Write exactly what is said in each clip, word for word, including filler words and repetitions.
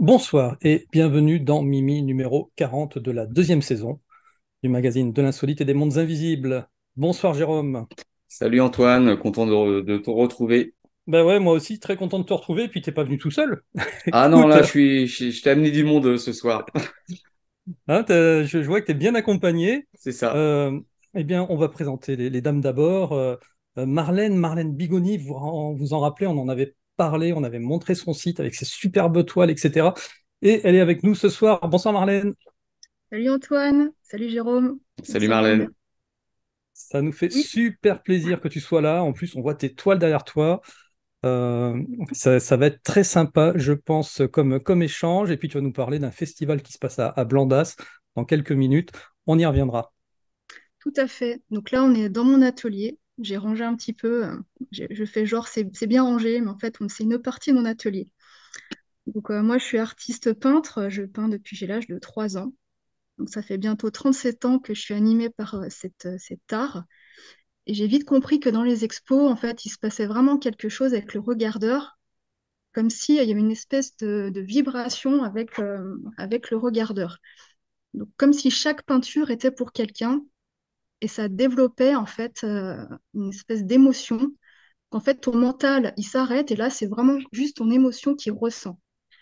Bonsoir et bienvenue dans Mimi numéro quarante de la deuxième saison du magazine de l'insolite et des mondes invisibles. Bonsoir Jérôme. Salut Antoine, content de, de te retrouver. Ben ouais, moi aussi très content de te retrouver, et puis t'es pas venu tout seul. Ah non, Écoute, là, je suis, je, je t'ai amené du monde euh, ce soir. hein, t'as- je, je vois que tu es bien accompagné. C'est ça. Euh, eh bien, on va présenter les, les dames d'abord. Euh, euh, Marlène, Marlène Bigoni, vous en, vous en rappelez, on en avait parlé, on avait montré son site avec ses superbes toiles, et cetera. Et elle est avec nous ce soir. Bonsoir Marlène. Salut Antoine, salut Jérôme, Salut bonsoir tout le Marlène. monde. Ça nous fait Oui, super plaisir que tu sois là. En plus, on voit tes toiles derrière toi. Euh, ça, ça va être très sympa, je pense, comme, comme échange. Et puis, tu vas nous parler d'un festival qui se passe à, à Blandas dans quelques minutes. On y reviendra. tout à fait. Donc là, on est dans mon atelier. J'ai rangé un petit peu. euh, j'ai- Je fais genre, c'est c'est bien rangé, mais en fait, on- c'est une partie de mon atelier. Donc euh, moi, je suis artiste peintre. Je peins depuis j'ai l'âge de trois ans. Donc ça fait bientôt trente-sept ans que je suis animée par euh, cette, euh, cet art. Et j'ai vite compris que dans les expos, en fait, il se passait vraiment quelque chose avec le regardeur, comme s'il y avait une espèce de, de vibration avec, euh, avec le regardeur. Donc, comme si chaque peinture était pour quelqu'un et ça développait en fait euh, une espèce d'émotion. En fait, ton mental, il s'arrête et là, c'est vraiment juste ton émotion qui ressent.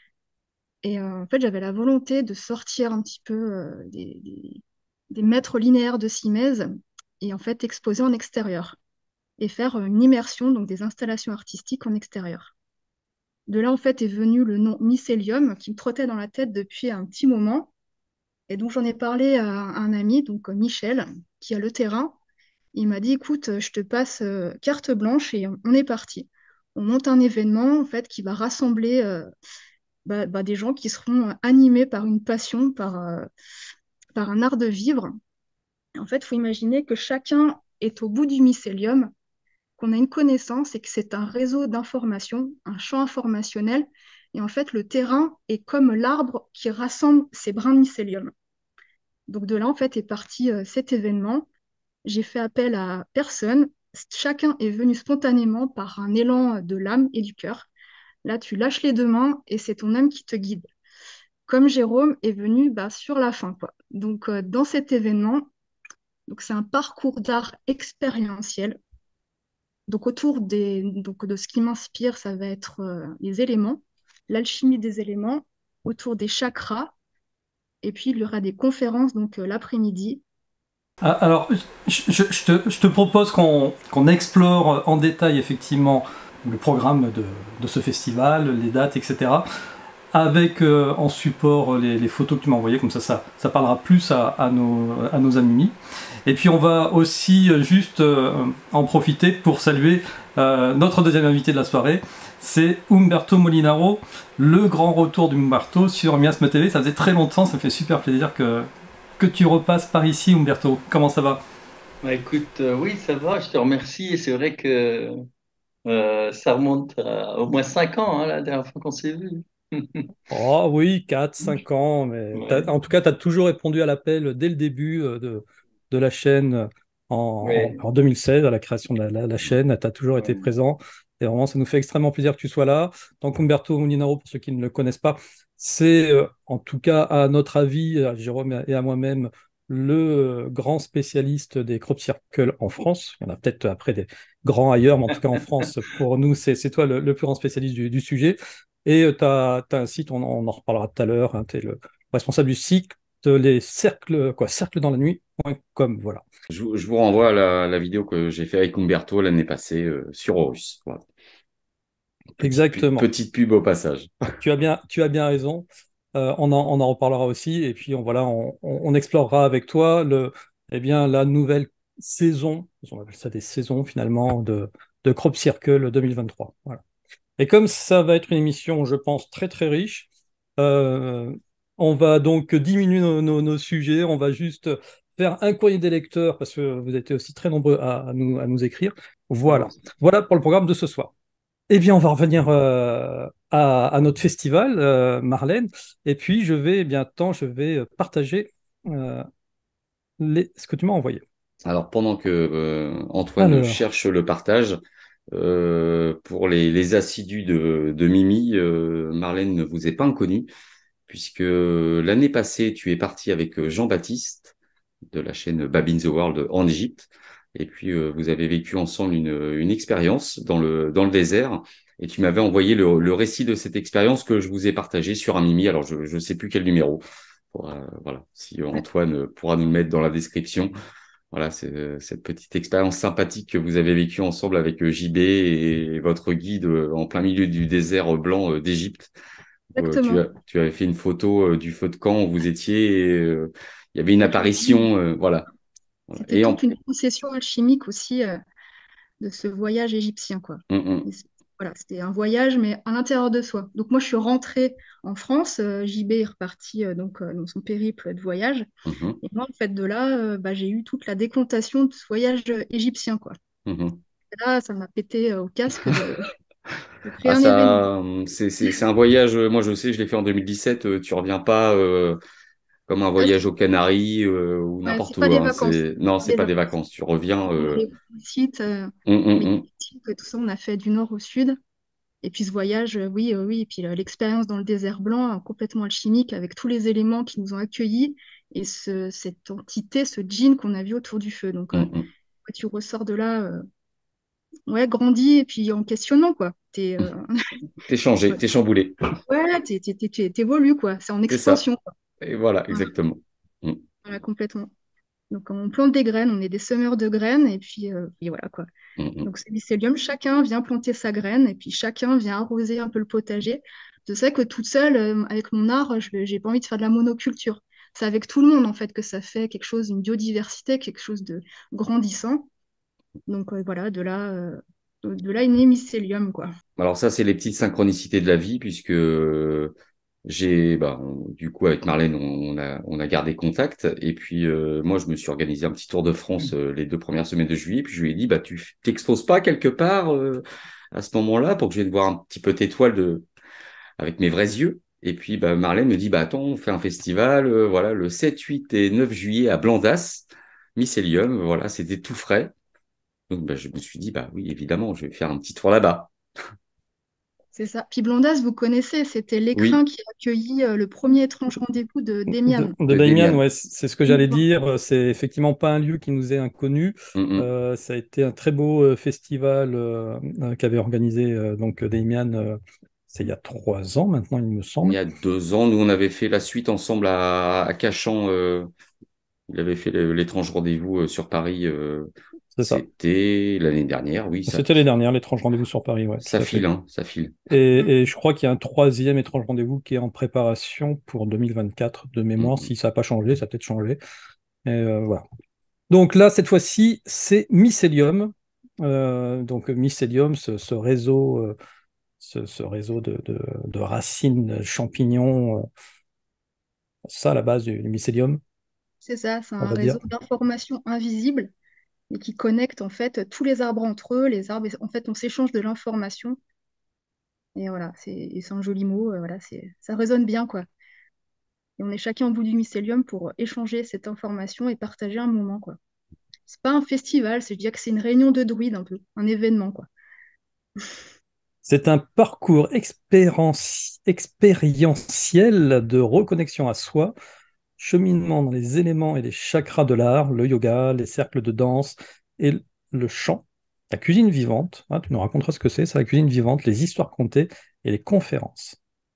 Et euh, en fait, j'avais la volonté de sortir un petit peu euh, des, des, des mètres linéaires de Simèse et en fait exposer en extérieur et faire euh, une immersion, donc des installations artistiques en extérieur. De là, en fait, est venu le nom mycélium qui me trottait dans la tête depuis un petit moment. Et donc, j'en ai parlé à un ami, donc euh, Michel, qui a le terrain. Il m'a dit, écoute, euh, je te passe euh, carte blanche et on, on est parti. On monte un événement en fait qui va rassembler euh, bah, bah, des gens qui seront euh, animés par une passion, par, euh, par un art de vivre. Et en fait, il faut imaginer que chacun est au bout du mycélium, qu'on a une connaissance et que c'est un réseau d'informations, un champ informationnel. Et en fait, le terrain est comme l'arbre qui rassemble ces brins de mycélium. Donc de là, en fait, est parti euh, cet événement. J'ai fait appel à personne. Chacun est venu spontanément par un élan de l'âme et du cœur. Là, tu lâches les deux mains et c'est ton âme qui te guide. Comme Jérôme est venu bah, sur la fin, quoi. Donc, euh, dans cet événement, donc c'est un parcours d'art expérientiel. Donc, autour des, donc, de ce qui m'inspire, ça va être euh, les éléments, l'alchimie des éléments, autour des chakras. Et puis, il y aura des conférences donc euh, l'après-midi. Ah, alors, je, je- je te, je te propose qu'on qu'on explore en détail effectivement le programme de, de ce festival, les dates, et cetera. Avec euh, en support les, les photos que tu m'as envoyées, comme ça, ça, ça parlera plus à, à nos, à nos amis. Et puis on va aussi euh, juste euh, en profiter pour saluer euh, notre deuxième invité de la soirée, c'est Umberto Molinaro, le grand retour d'Umberto sur Miasme T V. Ça faisait très longtemps, ça me fait super plaisir que, que tu repasses par ici, Umberto. Comment ça va? Bah, écoute, euh, oui, ça va, je te remercie. Et c'est vrai que euh, ça remonte à au moins cinq ans, hein, la dernière fois qu'on s'est vu. Oh oui, quatre cinq ans, mais t'as- Ouais, en tout cas, tu as toujours répondu à l'appel dès le début euh, de, de la chaîne en, ouais, en deux mille seize, à la création de la, la- la chaîne. Tu as toujours été ouais. présent et vraiment, ça nous fait extrêmement plaisir que tu sois là. Donc, Umberto Molinaro, pour ceux qui ne le connaissent pas, c'est euh, en tout cas, à notre avis, à Jérôme et à moi-même, le euh, grand spécialiste des crop circles en France. Il y en a peut-être après des grands ailleurs, mais en tout cas en France, pour nous, c'est c'est toi le, le plus grand spécialiste du du sujet. Et tu as, un site, on, on en reparlera tout à l'heure, hein, tu es le responsable du site, les cercles, quoi, cercles dans la nuit point com, voilà. Je, vous je vous renvoie à la, la vidéo que j'ai fait avec Umberto l'année passée euh, sur Horus. Voilà. Petite pub, Exactement. petite pub au passage. Tu as bien, tu as bien raison. Euh, on en, on en reparlera aussi. Et puis, on, voilà, on, on- on explorera avec toi le, eh bien, la nouvelle saison, on appelle ça des saisons finalement, de, de Crop Circle deux mille vingt-trois. Voilà. Et comme ça va être une émission, je pense, très très riche, euh, on va donc diminuer nos, nos- nos sujets, on va juste faire un courrier des lecteurs, parce que vous êtes aussi très nombreux à, à nous, à nous écrire. Ah, Voilà. Voilà pour le programme de ce soir. Eh bien, on va revenir euh, à, à notre festival, euh, Marlène, et puis je vais, eh bien, temps, je vais partager euh, les, ce que tu m'as envoyé. Alors, pendant que euh, Antoine Alors, cherche le partage, Euh, pour les, les assidus de, de Mimi, euh, Marlène ne vous est pas inconnue, puisque l'année passée, tu es parti avec Jean-Baptiste de la chaîne Babin the World en Égypte. Et puis, euh, vous avez vécu ensemble une, une expérience dans le, dans le désert. Et tu m'avais envoyé le, le récit de cette expérience que je vous ai partagé sur un Mimi. Alors, je ne sais plus quel numéro. Pour, euh, voilà, si Ouais, Antoine pourra nous le mettre dans la description. Voilà, c'est euh, cette petite expérience sympathique que vous avez vécue ensemble avec euh, J B et votre guide euh, en plein milieu du désert blanc euh, d'Égypte. Euh, tu exactement. as, tu avais fait une photo euh, du feu de camp où vous étiez et euh, il y avait une Avec le guide. apparition, euh, voilà. Voilà. C'était Et en, toute une concession alchimique aussi euh, de ce voyage égyptien, quoi. hum, hum, Et c'est- voilà, c'était un voyage, mais à l'intérieur de soi. Donc moi, je suis rentrée en France. euh, J B est reparti euh, donc, euh, dans son périple de voyage. hum, hum, Et moi, en fait, de là, euh, bah, j'ai eu toute la décontation de ce voyage euh, égyptien, quoi. hum, hum. Et là, ça m'a pété euh, au casque de, de créer Ah, un événement. ça, hum, c'est, c'est, c'est un voyage, euh, moi je sais, je l'ai fait en deux mille dix-sept, euh, tu reviens pas euh, comme un Ah, voyage c'est aux Canaries euh, ou ouais, n'importe c'est pas où. des Hein. vacances. C'est, non, Pas c'est des pas des vacances. vacances. Tu reviens. On Euh, allait voir des sites euh, hum, hum, hum, méditatifs et tout ça. On a fait du nord au sud. Et puis ce voyage, euh, oui, euh, oui. Et puis euh, l'expérience dans le désert blanc, euh, complètement alchimique, avec tous les éléments qui nous ont accueillis et ce, cette entité, ce djinn qu'on a vu autour du feu. Donc, euh, hum, hum. ouais, tu ressors de là, euh, ouais, grandi et puis en questionnement, quoi. T'es, euh, T'es changé, ouais, t'es chamboulé. ouais, t'es- t'es- t'es- t'es- t'évolues, quoi. C'est en C'est ça. expansion, quoi. Et voilà, Voilà, exactement. Hum, voilà, complètement. Donc on plante des graines, on est des semeurs de graines et puis, euh, puis voilà, quoi. hum, hum. Donc c'est mycélium, chacun vient planter sa graine et puis chacun vient arroser un peu le potager. Je sais que toute seule, euh, avec mon art, je j'ai pas envie de faire de la monoculture. C'est avec tout le monde en fait que ça fait quelque chose, une biodiversité, quelque chose de grandissant. Donc euh, voilà, de là, euh, de, de là est né mycélium, quoi. Alors ça, c'est les petites synchronicités de la vie, puisque euh, j'ai, bah, on- du coup, avec Marlène, on, on a, on a gardé contact. Et puis, euh, moi, je me suis organisé un petit tour de France euh, les deux premières semaines de juillet. Puis je lui ai dit, bah, tu t'exposes pas quelque part euh, à ce moment-là pour que je vienne voir un petit peu tes toiles de, avec mes vrais yeux. Et puis, bah, Marlène me dit, bah, attends, on fait un festival, euh, voilà, le sept, huit et neuf juillet à Blandas, Mycélium, voilà, c'était tout frais. Donc, bah, je me suis dit, bah oui, évidemment, je vais faire un petit tour là-bas. C'est ça. Puis Blondas, vous connaissez, c'était l'écrin Oui, qui a accueilli euh, le premier étrange rendez-vous de De, Demian. de de Damian, Démian. ouais, c'est ce que j'allais dire. C'est effectivement pas un lieu qui nous est inconnu. Mm, mm. Euh, ça a été un très beau euh, festival euh, euh, qu'avait organisé euh, donc Damian. Euh, c'est il y a trois ans maintenant, il me Il semble. y a deux ans, nous, on avait fait la suite ensemble à, à Cachan. Euh, il avait fait le- l'étrange rendez-vous euh, sur Paris. Euh, C'est ça. c'était l'année dernière. Oui, ça, C'était les dernières, l'étrange rendez-vous sur Paris, ouais, ça tout à file, fait. hein, ça file. Et, et je crois qu'il y a un troisième étrange rendez-vous qui est en préparation pour deux mille vingt-quatre de Mm, mémoire. mm. Si ça n'a pas changé, ça a peut-être changé. Et, euh, voilà. Donc là, cette fois-ci, c'est Mycélium. Euh, donc Mycélium, ce, ce réseau, euh, ce, ce réseau de, de- de racines, champignons, euh, ça à la base du, du mycélium, C'est ça, c'est on un va dire. réseau d'informations invisibles et qui connecte en fait tous les arbres entre eux. Les arbres, en fait, on s'échange de l'information. Et voilà, c'est et c'est un joli mot. euh, voilà, c'est, ça résonne bien, quoi. Et on est chacun au bout du mycélium pour échanger cette information et partager un moment, quoi. C'est pas un festival, c'est, je dirais que c'est une réunion de druides un peu, un événement, quoi. C'est un parcours expérienci- expérientiel de reconnexion à soi, cheminement dans les éléments et les chakras de l'art, le yoga, les cercles de danse et le chant, la cuisine vivante. Hein, tu nous raconteras ce que c'est, ça, la cuisine vivante, les histoires contées et les conférences.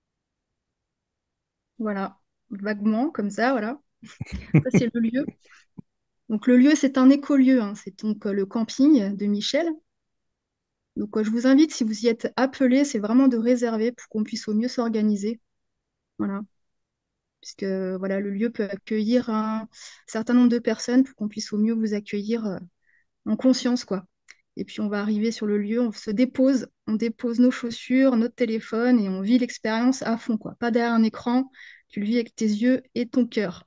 Voilà, vaguement, comme ça, voilà. Ça, c'est le lieu. Donc le lieu, c'est un écolieu, hein. C'est donc euh, le camping de Michel. Donc euh, je vous invite, si vous y êtes appelé, c'est vraiment de réserver pour qu'on puisse au mieux s'organiser. Voilà. Puisque voilà, le lieu peut accueillir un certain nombre de personnes pour qu'on puisse au mieux vous accueillir euh, en conscience, quoi. Et puis on va arriver sur le lieu, on se dépose, on dépose nos chaussures, notre téléphone et on vit l'expérience à fond, quoi. Pas derrière un écran, tu le vis avec tes yeux et ton cœur.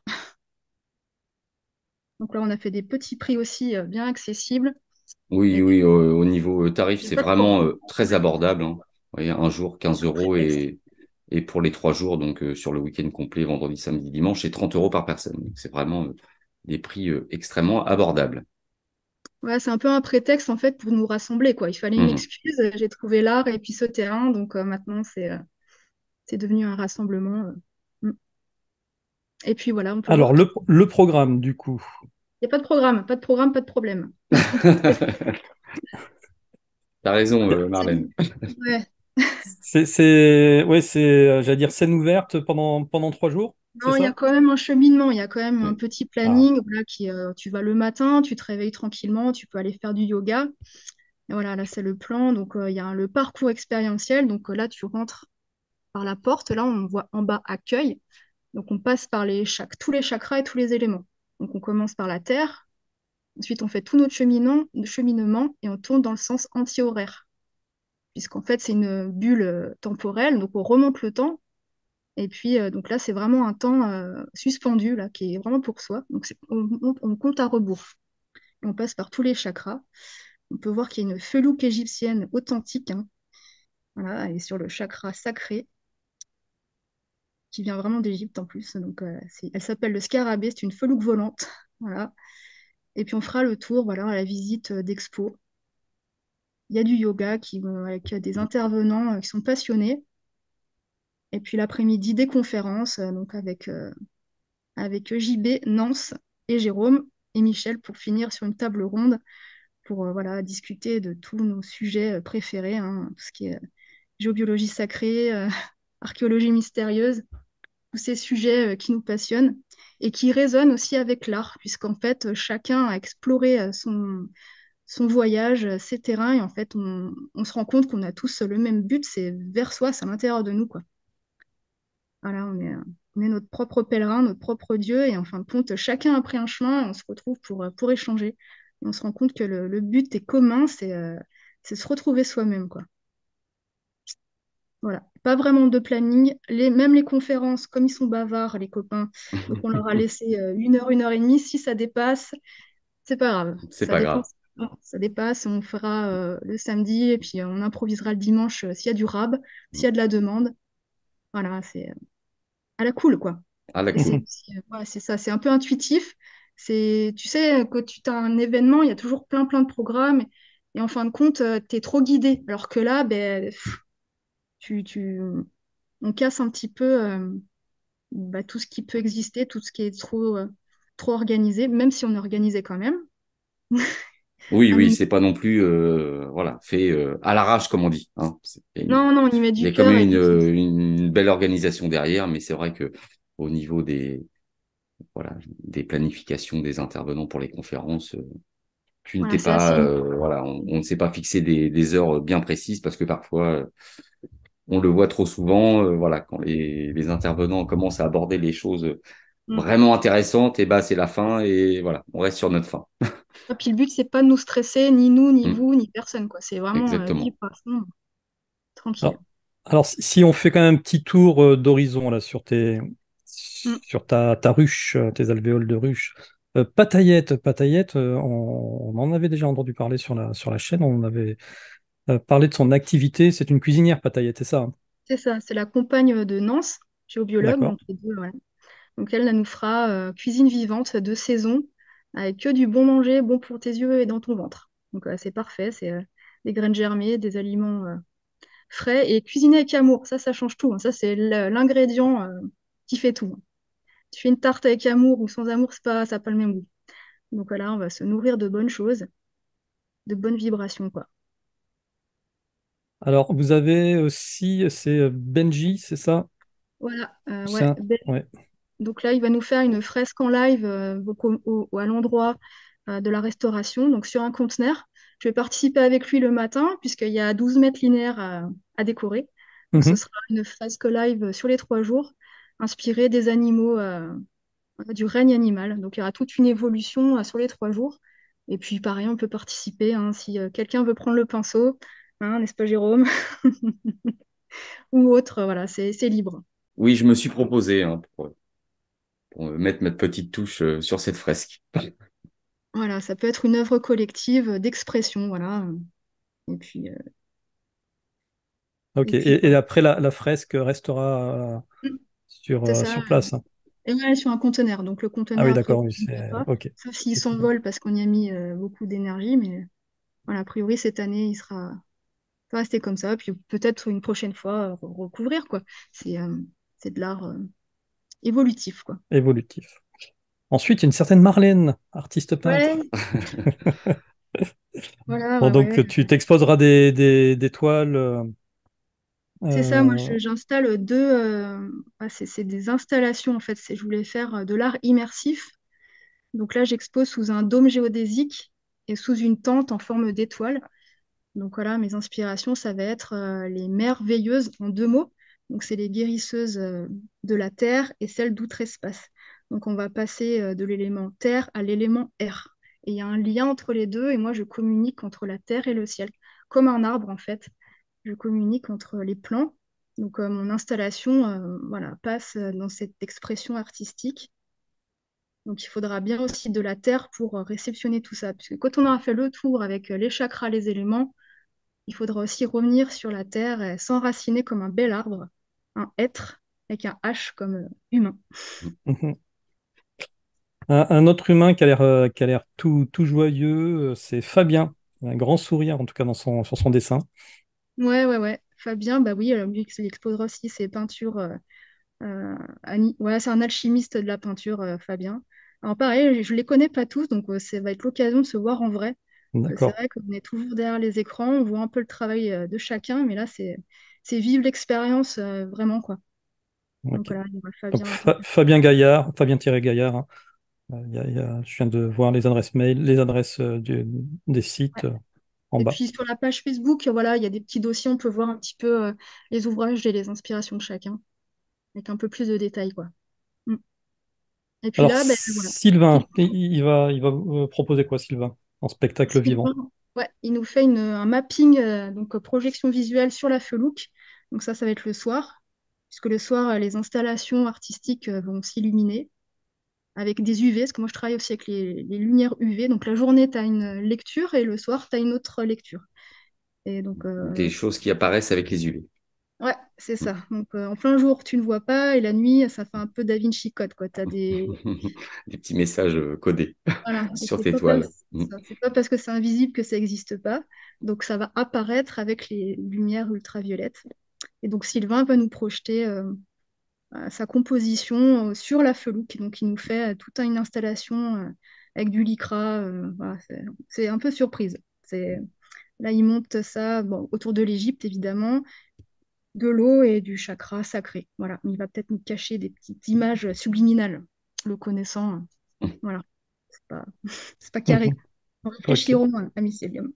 Donc là, on a fait des petits prix aussi euh, bien accessibles. Oui, Et oui, au, au niveau euh, tarif, il n'y a c'est pas de vraiment problème. euh, très abordable. Hein. Oui, un jour, quinze Aucun euros prétexte. et, et pour les trois jours, donc euh, sur le week-end complet, vendredi, samedi, dimanche, c'est trente euros par personne. Donc, c'est vraiment euh, des prix euh, extrêmement abordables. Ouais, c'est un peu un prétexte en fait pour nous rassembler, quoi. Il fallait une Mhm. excuse, j'ai trouvé l'art et puis ce terrain, donc euh, maintenant c'est euh, c'est devenu un rassemblement. euh. Mm. Et puis voilà, on peut Alors, voir tout. le, le programme, du coup. Il n'y a pas de programme, pas de programme, pas de problème. T'as raison, Y a- euh, Marlène. Ouais. C'est, c'est, ouais, c'est, euh, j'allais dire, scène ouverte pendant, pendant trois jours, c'est Non, il y a ça? quand même un cheminement, il y a quand même un Oui. petit Ah, planning. Voilà, qui, euh, tu vas le matin, tu te réveilles tranquillement, tu peux aller faire du yoga. Et voilà, là c'est le plan. Donc euh, il y a le parcours expérientiel. Donc euh, là, tu rentres par la porte. Là, on voit en bas accueil. Donc on passe par les chac- tous les chakras et tous les éléments. Donc on commence par la terre. Ensuite, on fait tout notre cheminement, cheminement et on tourne dans le sens anti-horaire. Puisqu'en fait, c'est une bulle euh, temporelle. Donc on remonte le temps. Et puis, euh, donc là, c'est vraiment un temps euh, suspendu, là, qui est vraiment pour soi. Donc, c'est- on, on- on compte à rebours. Et on passe par tous les chakras. On peut voir qu'il y a une felouk égyptienne authentique, hein, voilà, et sur le chakra sacré, qui vient vraiment d'Égypte en plus. Donc, euh, c'est- elle s'appelle le scarabée, c'est une felouk volante. Voilà. Et puis, on fera le tour, voilà, à la visite euh, d'expo. Il y a du yoga qui, vont- avec des intervenants euh, qui sont passionnés. Et puis, l'après-midi, des conférences, euh, donc avec euh, avec J B, Nance et Jérôme et Michel pour finir sur une table ronde pour euh, voilà, discuter de tous nos sujets euh, préférés, hein, tout ce qui est euh, géobiologie sacrée, euh, archéologie mystérieuse, tous ces sujets euh, qui nous passionnent et qui résonnent aussi avec l'art, puisqu'en fait, euh, chacun a exploré euh, son, son voyage, euh, ses terrains, et en fait, on, on se rend compte qu'on a tous le même but, c'est vers soi, c'est à l'intérieur de nous, quoi. Voilà, on est, euh, on est notre propre pèlerin, notre propre Dieu, et en fin de compte, chacun a pris un chemin, et on se retrouve pour, euh, pour échanger. Et on se rend compte que le, le but est commun, c'est euh, c'est se retrouver soi-même, quoi. Voilà. Pas vraiment de planning. Les, même les conférences, comme ils sont bavards, les copains, donc on leur a laissé euh, une heure, une heure et demie. Si ça dépasse, c'est pas grave. C'est Ça pas grave. dépasse, ça dépasse, on fera euh, le samedi, et puis euh, on improvisera le dimanche euh, s'il y a du rab, s'il y a de la demande. Voilà, c'est euh, à la cool, quoi. Ah, la Et c'est cool. mhm. aussi, euh, ouais, c'est ça, c'est un peu intuitif. C'est, tu sais, quand tu as un événement, il y a toujours plein, plein de programmes. Et en fin de compte, tu es trop guidé. Alors que là, ben, pff, tu, tu, on casse un petit peu euh, bah, tout ce qui peut exister, tout ce qui est trop, euh, trop organisé, même si on est organisé quand même. Oui, Un oui, minimum. c'est pas non plus euh, voilà, fait euh, à l'arrache, comme on dit. Hein. C'est- Il y a une- Non, non, on y met il y du a quand cœur même et une, puis c'est- une belle organisation derrière, mais c'est vrai que au niveau des, voilà, des planifications des intervenants pour les conférences, euh, tu ne voilà, t'es c'est assez. pas, euh, voilà, on, on ne s'est pas fixé des, des heures bien précises parce que parfois, euh, on le voit trop souvent, euh, voilà, quand les, les intervenants commencent à aborder les choses Mm. vraiment intéressantes, et bah c'est la fin et voilà, on reste sur notre fin. Et puis le but, c'est pas de nous stresser, ni nous, ni Mm, vous, ni personne, quoi. C'est vraiment euh, vivre exactement. à fond, tranquille. Alors, alors, si si on fait quand même un petit tour euh, d'horizon là sur tes, Mm. sur ta, ta ruche, euh, tes alvéoles de ruche. Euh, Pataillette, Pataillette, euh, on, on en avait déjà entendu parler sur la, sur la chaîne. On avait euh, parlé de son activité. C'est une cuisinière, Pataillette, c'est ça, hein? C'est ça, c'est la compagne de Nance, géobiologue, D'accord. donc les deux, voilà. Donc elle, elle nous fera euh, cuisine vivante de saison, avec que du bon manger, bon pour tes yeux et dans ton ventre. Donc euh, c'est parfait, c'est euh, des graines germées, des aliments euh, frais et cuisiner avec amour. Ça, ça change tout, hein. Ça, c'est l- l'ingrédient euh, qui fait tout, hein. Tu fais une tarte avec amour ou sans amour, c'est pas, ça n'a pas le même goût. Donc voilà, on va se nourrir de bonnes choses, de bonnes vibrations, quoi. Alors, vous avez aussi, c'est euh, Benji, c'est ça? Voilà, euh, C'est ouais. un- ouais. Donc là, il va nous faire une fresque en live euh, donc au- au- à l'endroit euh, de la restauration, donc sur un conteneur. Je vais participer avec lui le matin, puisqu'il y a douze mètres linéaires à, à décorer. Donc ce Mhm. sera une fresque live sur les trois jours, inspirée des animaux, euh, du règne animal. Donc il y aura toute une évolution euh, sur les trois jours. Et puis pareil, on peut participer, hein, si euh, quelqu'un veut prendre le pinceau, hein, n'est-ce pas Jérôme, ou autre, voilà, c'est c'est libre. Oui, je me suis proposé hein, pour, pour mettre ma petite touche euh, sur cette fresque. Voilà, ça peut être une œuvre collective d'expression, voilà. Et puis, euh, Ok. et puis Et, et voilà. après, la, la fresque restera euh, sur, C'est euh, ça. sur place, hein. Et ouais, sur un conteneur. Donc le Ah conteneur, oui, après, d'accord, il oui, ne c'est... pas, Ok. sauf s'il Effectivement. s'envole parce qu'on y a mis euh, beaucoup d'énergie. Mais voilà, a priori, cette année, il sera, ça va rester comme ça. Puis peut-être une prochaine fois, euh, re- recouvrir, quoi. C'est euh, c'est de l'art euh, évolutif, quoi. Évolutif. Ensuite, il y a une certaine Marlène, artiste peintre. Ouais, voilà, Bon, ouais, donc ouais. tu t'exposeras des, des, des toiles. euh, C'est ça, moi euh, je- j'installe deux, euh, ah, c'est c'est des installations en fait. C'est- Je voulais faire euh, de l'art immersif. Donc là, j'expose sous un dôme géodésique et sous une tente en forme d'étoile. Donc voilà, mes inspirations, ça va être euh, les merveilleuses en deux mots. Donc c'est les guérisseuses euh, de la terre et celles d'outre-espace. Donc on va passer euh, de l'élément terre à l'élément air. Et il y a un lien entre les deux et moi je communique entre la terre et le ciel, comme un arbre en fait. Je communique entre les plans. Donc euh, mon installation euh, voilà, passe euh, dans cette expression artistique. Donc il faudra bien aussi de la terre pour euh, réceptionner tout ça. Puisque quand on aura fait le tour avec euh, les chakras, les éléments, il faudra aussi revenir sur la terre et s'enraciner comme un bel arbre, un être avec un H comme euh, humain. mhm. Un, un autre humain qui a l'air euh, qui a l'air tout, tout joyeux, euh, c'est Fabien. Un grand sourire, en tout cas, dans son, sur son dessin. Ouais, ouais, ouais. Fabien, bah oui, euh, lui, il exposera aussi ses peintures. euh, euh, Annie- ouais, c'est un alchimiste de la peinture, euh, Fabien. Alors pareil, je ne les connais pas tous, donc euh, ça va être l'occasion de se voir en vrai. Parce que c'est D'accord. vrai qu'on est toujours derrière les écrans, on voit un peu le travail euh, de chacun, mais là, c'est c'est vivre l'expérience euh, vraiment, quoi. Donc Ok. voilà, il y aura Donc Fabien en tant Fa- que... Fabien Gaillard, Fabien-Gaillard. hein. Euh, il y a- il y a- je viens de voir les adresses mail, les adresses euh, du- des sites Ouais. euh, en Et bas. puis sur la page Facebook, voilà, il y a des petits dossiers, on peut voir un petit peu euh, les ouvrages et les inspirations de chacun, avec un peu plus de détails, quoi. Mm. Et puis Alors, là, ben voilà. Sylvain, il, il va, il va euh, proposer quoi, Sylvain, en spectacle vivant? Sylvain, ouais, il nous fait une- un mapping, euh, donc euh, projection visuelle sur la Felouk. Donc ça, ça va être le soir, puisque le soir, euh, les installations artistiques euh, vont s'illuminer avec des U V, parce que moi, je travaille aussi avec les, les lumières U V. Donc la journée, tu as une lecture et le soir, tu as une autre lecture. Et donc, Des euh, choses qui apparaissent avec les U V. ouais, c'est ça. Donc euh, en plein jour, tu ne vois pas, et la nuit, ça fait un peu Da Vinci Code, quoi. Tu as des... Des petits messages euh, codés Voilà, et sur c'est tes pas parce... toiles. Mm. ça, c'est pas parce que c'est invisible que ça n'existe pas. Donc ça va apparaître avec les lumières ultraviolettes. Et donc Sylvain va nous projeter euh, euh, sa composition euh, sur la Felouk. Donc il nous fait euh, toute une installation euh, avec du lycra. euh, voilà, c'est c'est un peu surprise. C'est... Là, il monte ça bon, autour de l'Égypte, évidemment, de l'eau et du chakra sacré. Voilà, il va peut-être nous cacher des petites images subliminales, le connaissant. euh, Voilà, c'est pas, c'est pas carré. On Ok. réfléchirons à, à Mycélium.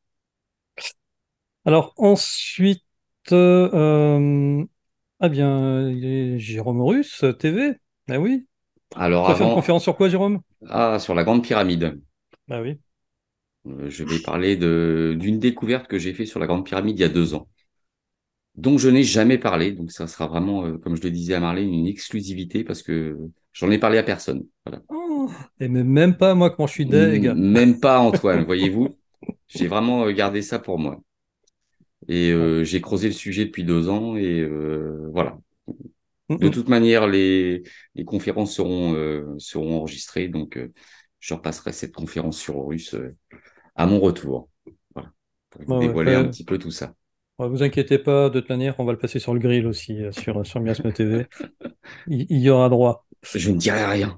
Alors ensuite, euh, euh, ah bien, il y a Jérôme Russe, T V. Ah oui. Alors Tu vas faire une avant, conférence sur quoi, Jérôme? ah, sur la Grande Pyramide, Ah oui. euh, je vais parler de d'une découverte que j'ai fait sur la Grande Pyramide il y a deux ans, dont je n'ai jamais parlé. Donc ça sera vraiment, euh, comme je le disais à Marlène, une exclusivité parce que j'en ai parlé à personne. Voilà. Oh, et mais même pas moi quand je suis deg. M- Même pas Antoine, voyez-vous. J'ai vraiment euh, gardé ça pour moi. Et Bon. euh, j'ai creusé le sujet depuis deux ans et euh, voilà. Mm, De mm. toute manière, les, les conférences seront, euh, seront enregistrées, donc euh, je repasserai cette conférence sur Horus euh, à mon retour. Voilà, pour vous Ouais, ouais, dévoiler un enfin, petit peu tout ça. ouais, vous inquiétez pas, de toute manière, on va le passer sur le grill aussi, euh, sur, sur Miasme T V. Il, il y aura droit. Je ne dirai rien.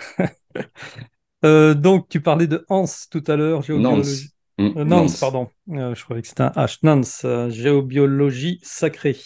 Euh, donc, tu parlais de Hans tout à l'heure, géobiologie. Nance. Hum, Euh, Nance, Nance. pardon. Euh, je croyais que c'était un H. Nance, euh, géobiologie sacrée.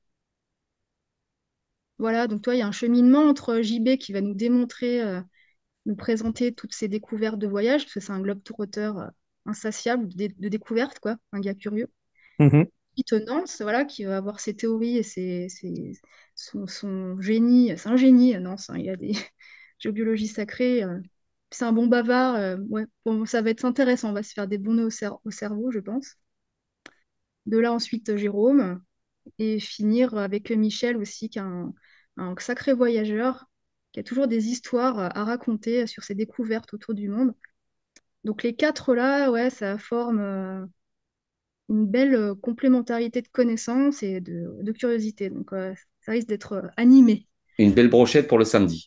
Voilà, donc toi, il y a un cheminement entre J B qui va nous démontrer, euh, nous présenter toutes ses découvertes de voyage, parce que c'est un globe-trotteur euh, insatiable de, de découvertes, quoi, un gars curieux. Mhm. Pete Nance, voilà, qui va avoir ses théories et ses, ses- son, son génie. C'est un génie, Nance, hein, il a des géobiologie sacrée. euh. C'est un bon bavard. euh, ouais, bon, ça va être intéressant, on va se faire des bons nœuds au, cer- au cerveau, je pense. De là, ensuite, Jérôme. Et finir avec Michel aussi, qui est un, un sacré voyageur, qui a toujours des histoires à raconter sur ses découvertes autour du monde. Donc les quatre là, ouais, ça forme euh, une belle euh, complémentarité de connaissances et de, de curiosité. Donc euh, ça risque d'être euh, animé. Une belle brochette pour le samedi.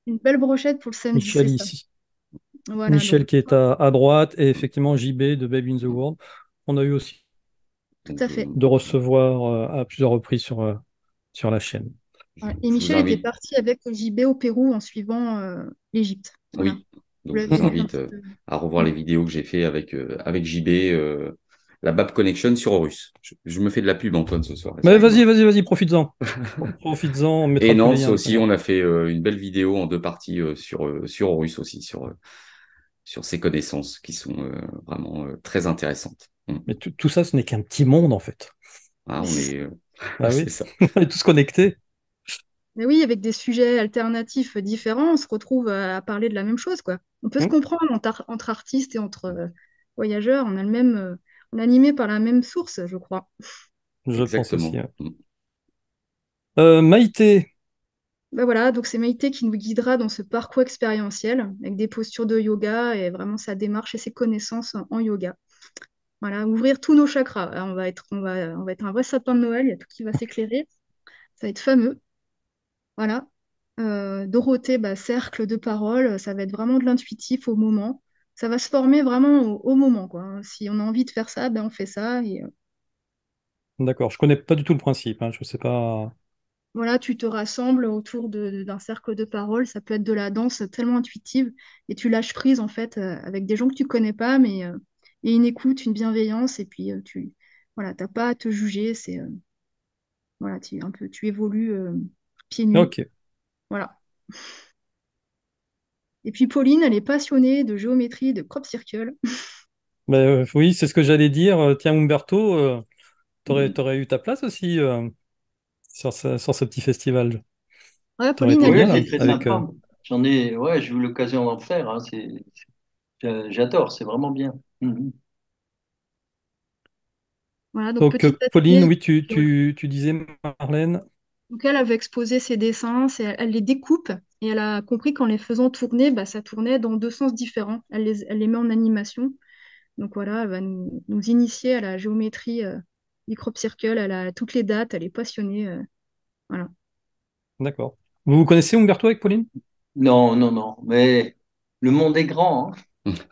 Une belle brochette pour le samedi, c'est Michel ça. ici. Voilà, donc Michel qui est à, à droite et effectivement J B de Baby in the Mm. World. On a eu aussi tout Donc, à je, fait. de recevoir euh, à plusieurs reprises sur, euh, sur la chaîne. je, Ouais. Et je vous Michel était invite. parti avec J B au Pérou en suivant euh, l'Égypte. Voilà. Oui, Vous donc je vous l'avez vu un invite petit euh, peu. à revoir Mm. les vidéos que j'ai fait avec, euh, avec J B, euh, la Bab Connection sur Horus. Je, je me fais de la pub, Antoine, ce soir. Mais vas-y, Excuse-moi. vas-y, vas-y, profites-en. Profites-en, on mettra Et tous les Nance liens de toute aussi, manière. on a fait euh, une belle vidéo en deux parties euh, sur, euh, sur Horus aussi, sur, euh, sur ses connaissances qui sont euh, vraiment euh, très intéressantes. Mm. Mais tout, tout ça, ce n'est qu'un petit monde en fait. Ah, on est. euh, Bah c'est oui, ça. on est tous connectés. Mais oui, avec des sujets alternatifs différents, on se retrouve à, à parler de la même chose, quoi. On peut se Hmm, comprendre entre, ar- entre artistes et entre euh, voyageurs. On a le même, euh, on est animé par la même source, je crois. je le pense aussi. Exactement. Ouais. Mm. Euh, Maïté, Ben voilà, donc c'est Maïté qui nous guidera dans ce parcours expérientiel avec des postures de yoga et vraiment sa démarche et ses connaissances en, en yoga. Voilà, ouvrir tous nos chakras. Alors, on va être, on va, on va être un vrai sapin de Noël, il y a tout qui va s'éclairer. Ça va être fameux. Voilà. Euh, Dorothée, bah, cercle de parole, ça va être vraiment de l'intuitif au moment. Ça va se former vraiment au, au moment, quoi. Si on a envie de faire ça, ben on fait ça. Et euh, d'accord, je connais pas du tout le principe, hein, je sais pas. voilà, tu te rassembles autour de- de- d'un cercle de parole. Ça peut être de la danse tellement intuitive et tu lâches prise en fait euh, avec des gens que tu connais pas, mais euh, il y a une écoute, une bienveillance et puis euh, tu, voilà, t'as pas à te juger. C'est euh, voilà, tu un peu, tu évolues euh, pieds nus. Ok. Voilà. Et puis Pauline, elle est passionnée de géométrie, de crop circle. Ben, euh, oui, c'est ce que j'allais dire. Euh, Tiens, Umberto, euh, t'aurais, t'aurais eu ta place aussi euh, sur ce, sur ce petit festival. Ouais, T'aurais Pauline, été elle Oui, bien est là, c'est très avec. euh, sympa. J'en ai, ouais, j'ai eu l'occasion d'en faire. Hein, c'est, c'est- j'adore, c'est vraiment bien. Mhm. voilà, donc Donc, petit euh, Pauline, atelier. oui, tu, Voilà. tu, tu disais, Marlène. Donc elle avait exposé ses dessins, c'est- elle les découpe et elle a compris qu'en les faisant tourner, bah, ça tournait dans deux sens différents. Elle les, elle les met en animation. Donc voilà, elle va nous, nous initier à la géométrie euh, du crop circle. Elle a toutes les dates, elle est passionnée. euh, voilà. D'accord. Vous vous connaissez Umberto avec Pauline? Non, non, non. Mais le monde est grand. Hein.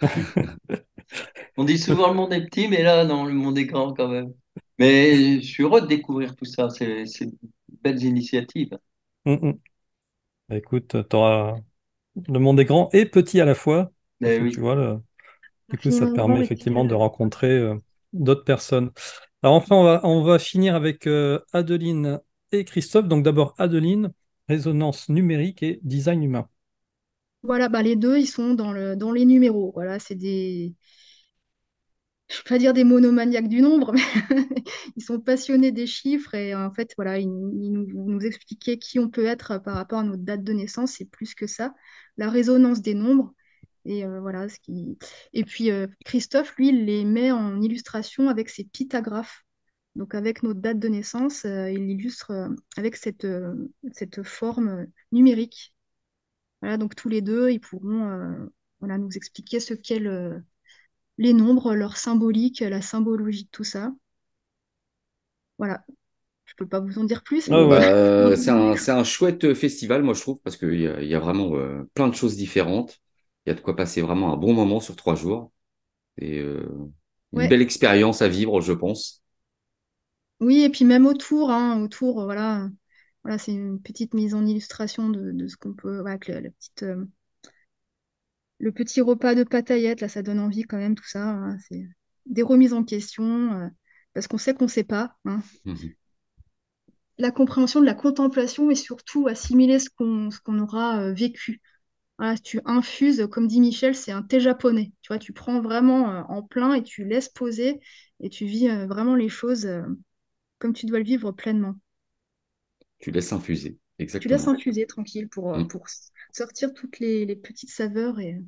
On dit souvent le monde est petit, mais là, non, le monde est grand quand même. Mais je suis heureux de découvrir tout ça. C'est, c'est de belles initiatives. Hum, hum. Bah, écoute, t'auras... le monde est grand et petit à la fois. Parce Mais que tu oui. vois, le- du coup, ça te Infiniment permet grand et effectivement de éternel. rencontrer euh, d'autres personnes. Alors enfin, on va, on va finir avec euh, Adeline et Christophe. Donc d'abord, Adeline, résonance numérique et design humain. Voilà, bah, les deux, ils sont dans le, dans les numéros. Voilà, c'est des, je ne vais pas dire des monomaniaques du nombre, mais ils sont passionnés des chiffres et en fait, voilà, ils, ils nous, nous expliquaient qui on peut être par rapport à notre date de naissance, c'est plus que ça, la résonance des nombres. Et euh, voilà, ce qui... Et puis euh, Christophe, lui, il les met en illustration avec ses pictographes. Donc avec notre date de naissance, euh, il illustre euh, avec cette, euh, cette forme euh, numérique. Voilà, donc tous les deux, ils pourront euh, voilà, nous expliquer ce qu'est le les nombres, leur symbolique, la symbologie de tout ça. Voilà, je peux pas vous en dire plus, Ah mais ouais. Bah, c'est un, c'est un chouette festival, moi, je trouve, parce qu'il y a, il y a vraiment euh, plein de choses différentes. Il y a de quoi passer vraiment un bon moment sur trois jours. Et euh, une ouais, belle expérience à vivre, je pense. oui, et puis même autour, hein, autour, euh, voilà, voilà, c'est une petite mise en illustration de, de ce qu'on peut, voilà, avec le, la petite, euh, le petit repas de pataillettes, là, ça donne envie quand même, tout ça, hein, c'est des remises en question, euh, parce qu'on sait qu'on sait pas, hein. Mhm. La compréhension de la contemplation et surtout assimiler ce qu'on ce qu'on aura euh, vécu. Voilà, tu infuses, comme dit Michel, c'est un thé japonais. Tu vois, tu prends vraiment euh, en plein et tu laisses poser et tu vis euh, vraiment les choses euh, comme tu dois le vivre pleinement. Tu laisses infuser, Tu laisses exactement. infuser tranquille pour, euh, Mm. pour s- sortir toutes les, les petites saveurs et euh,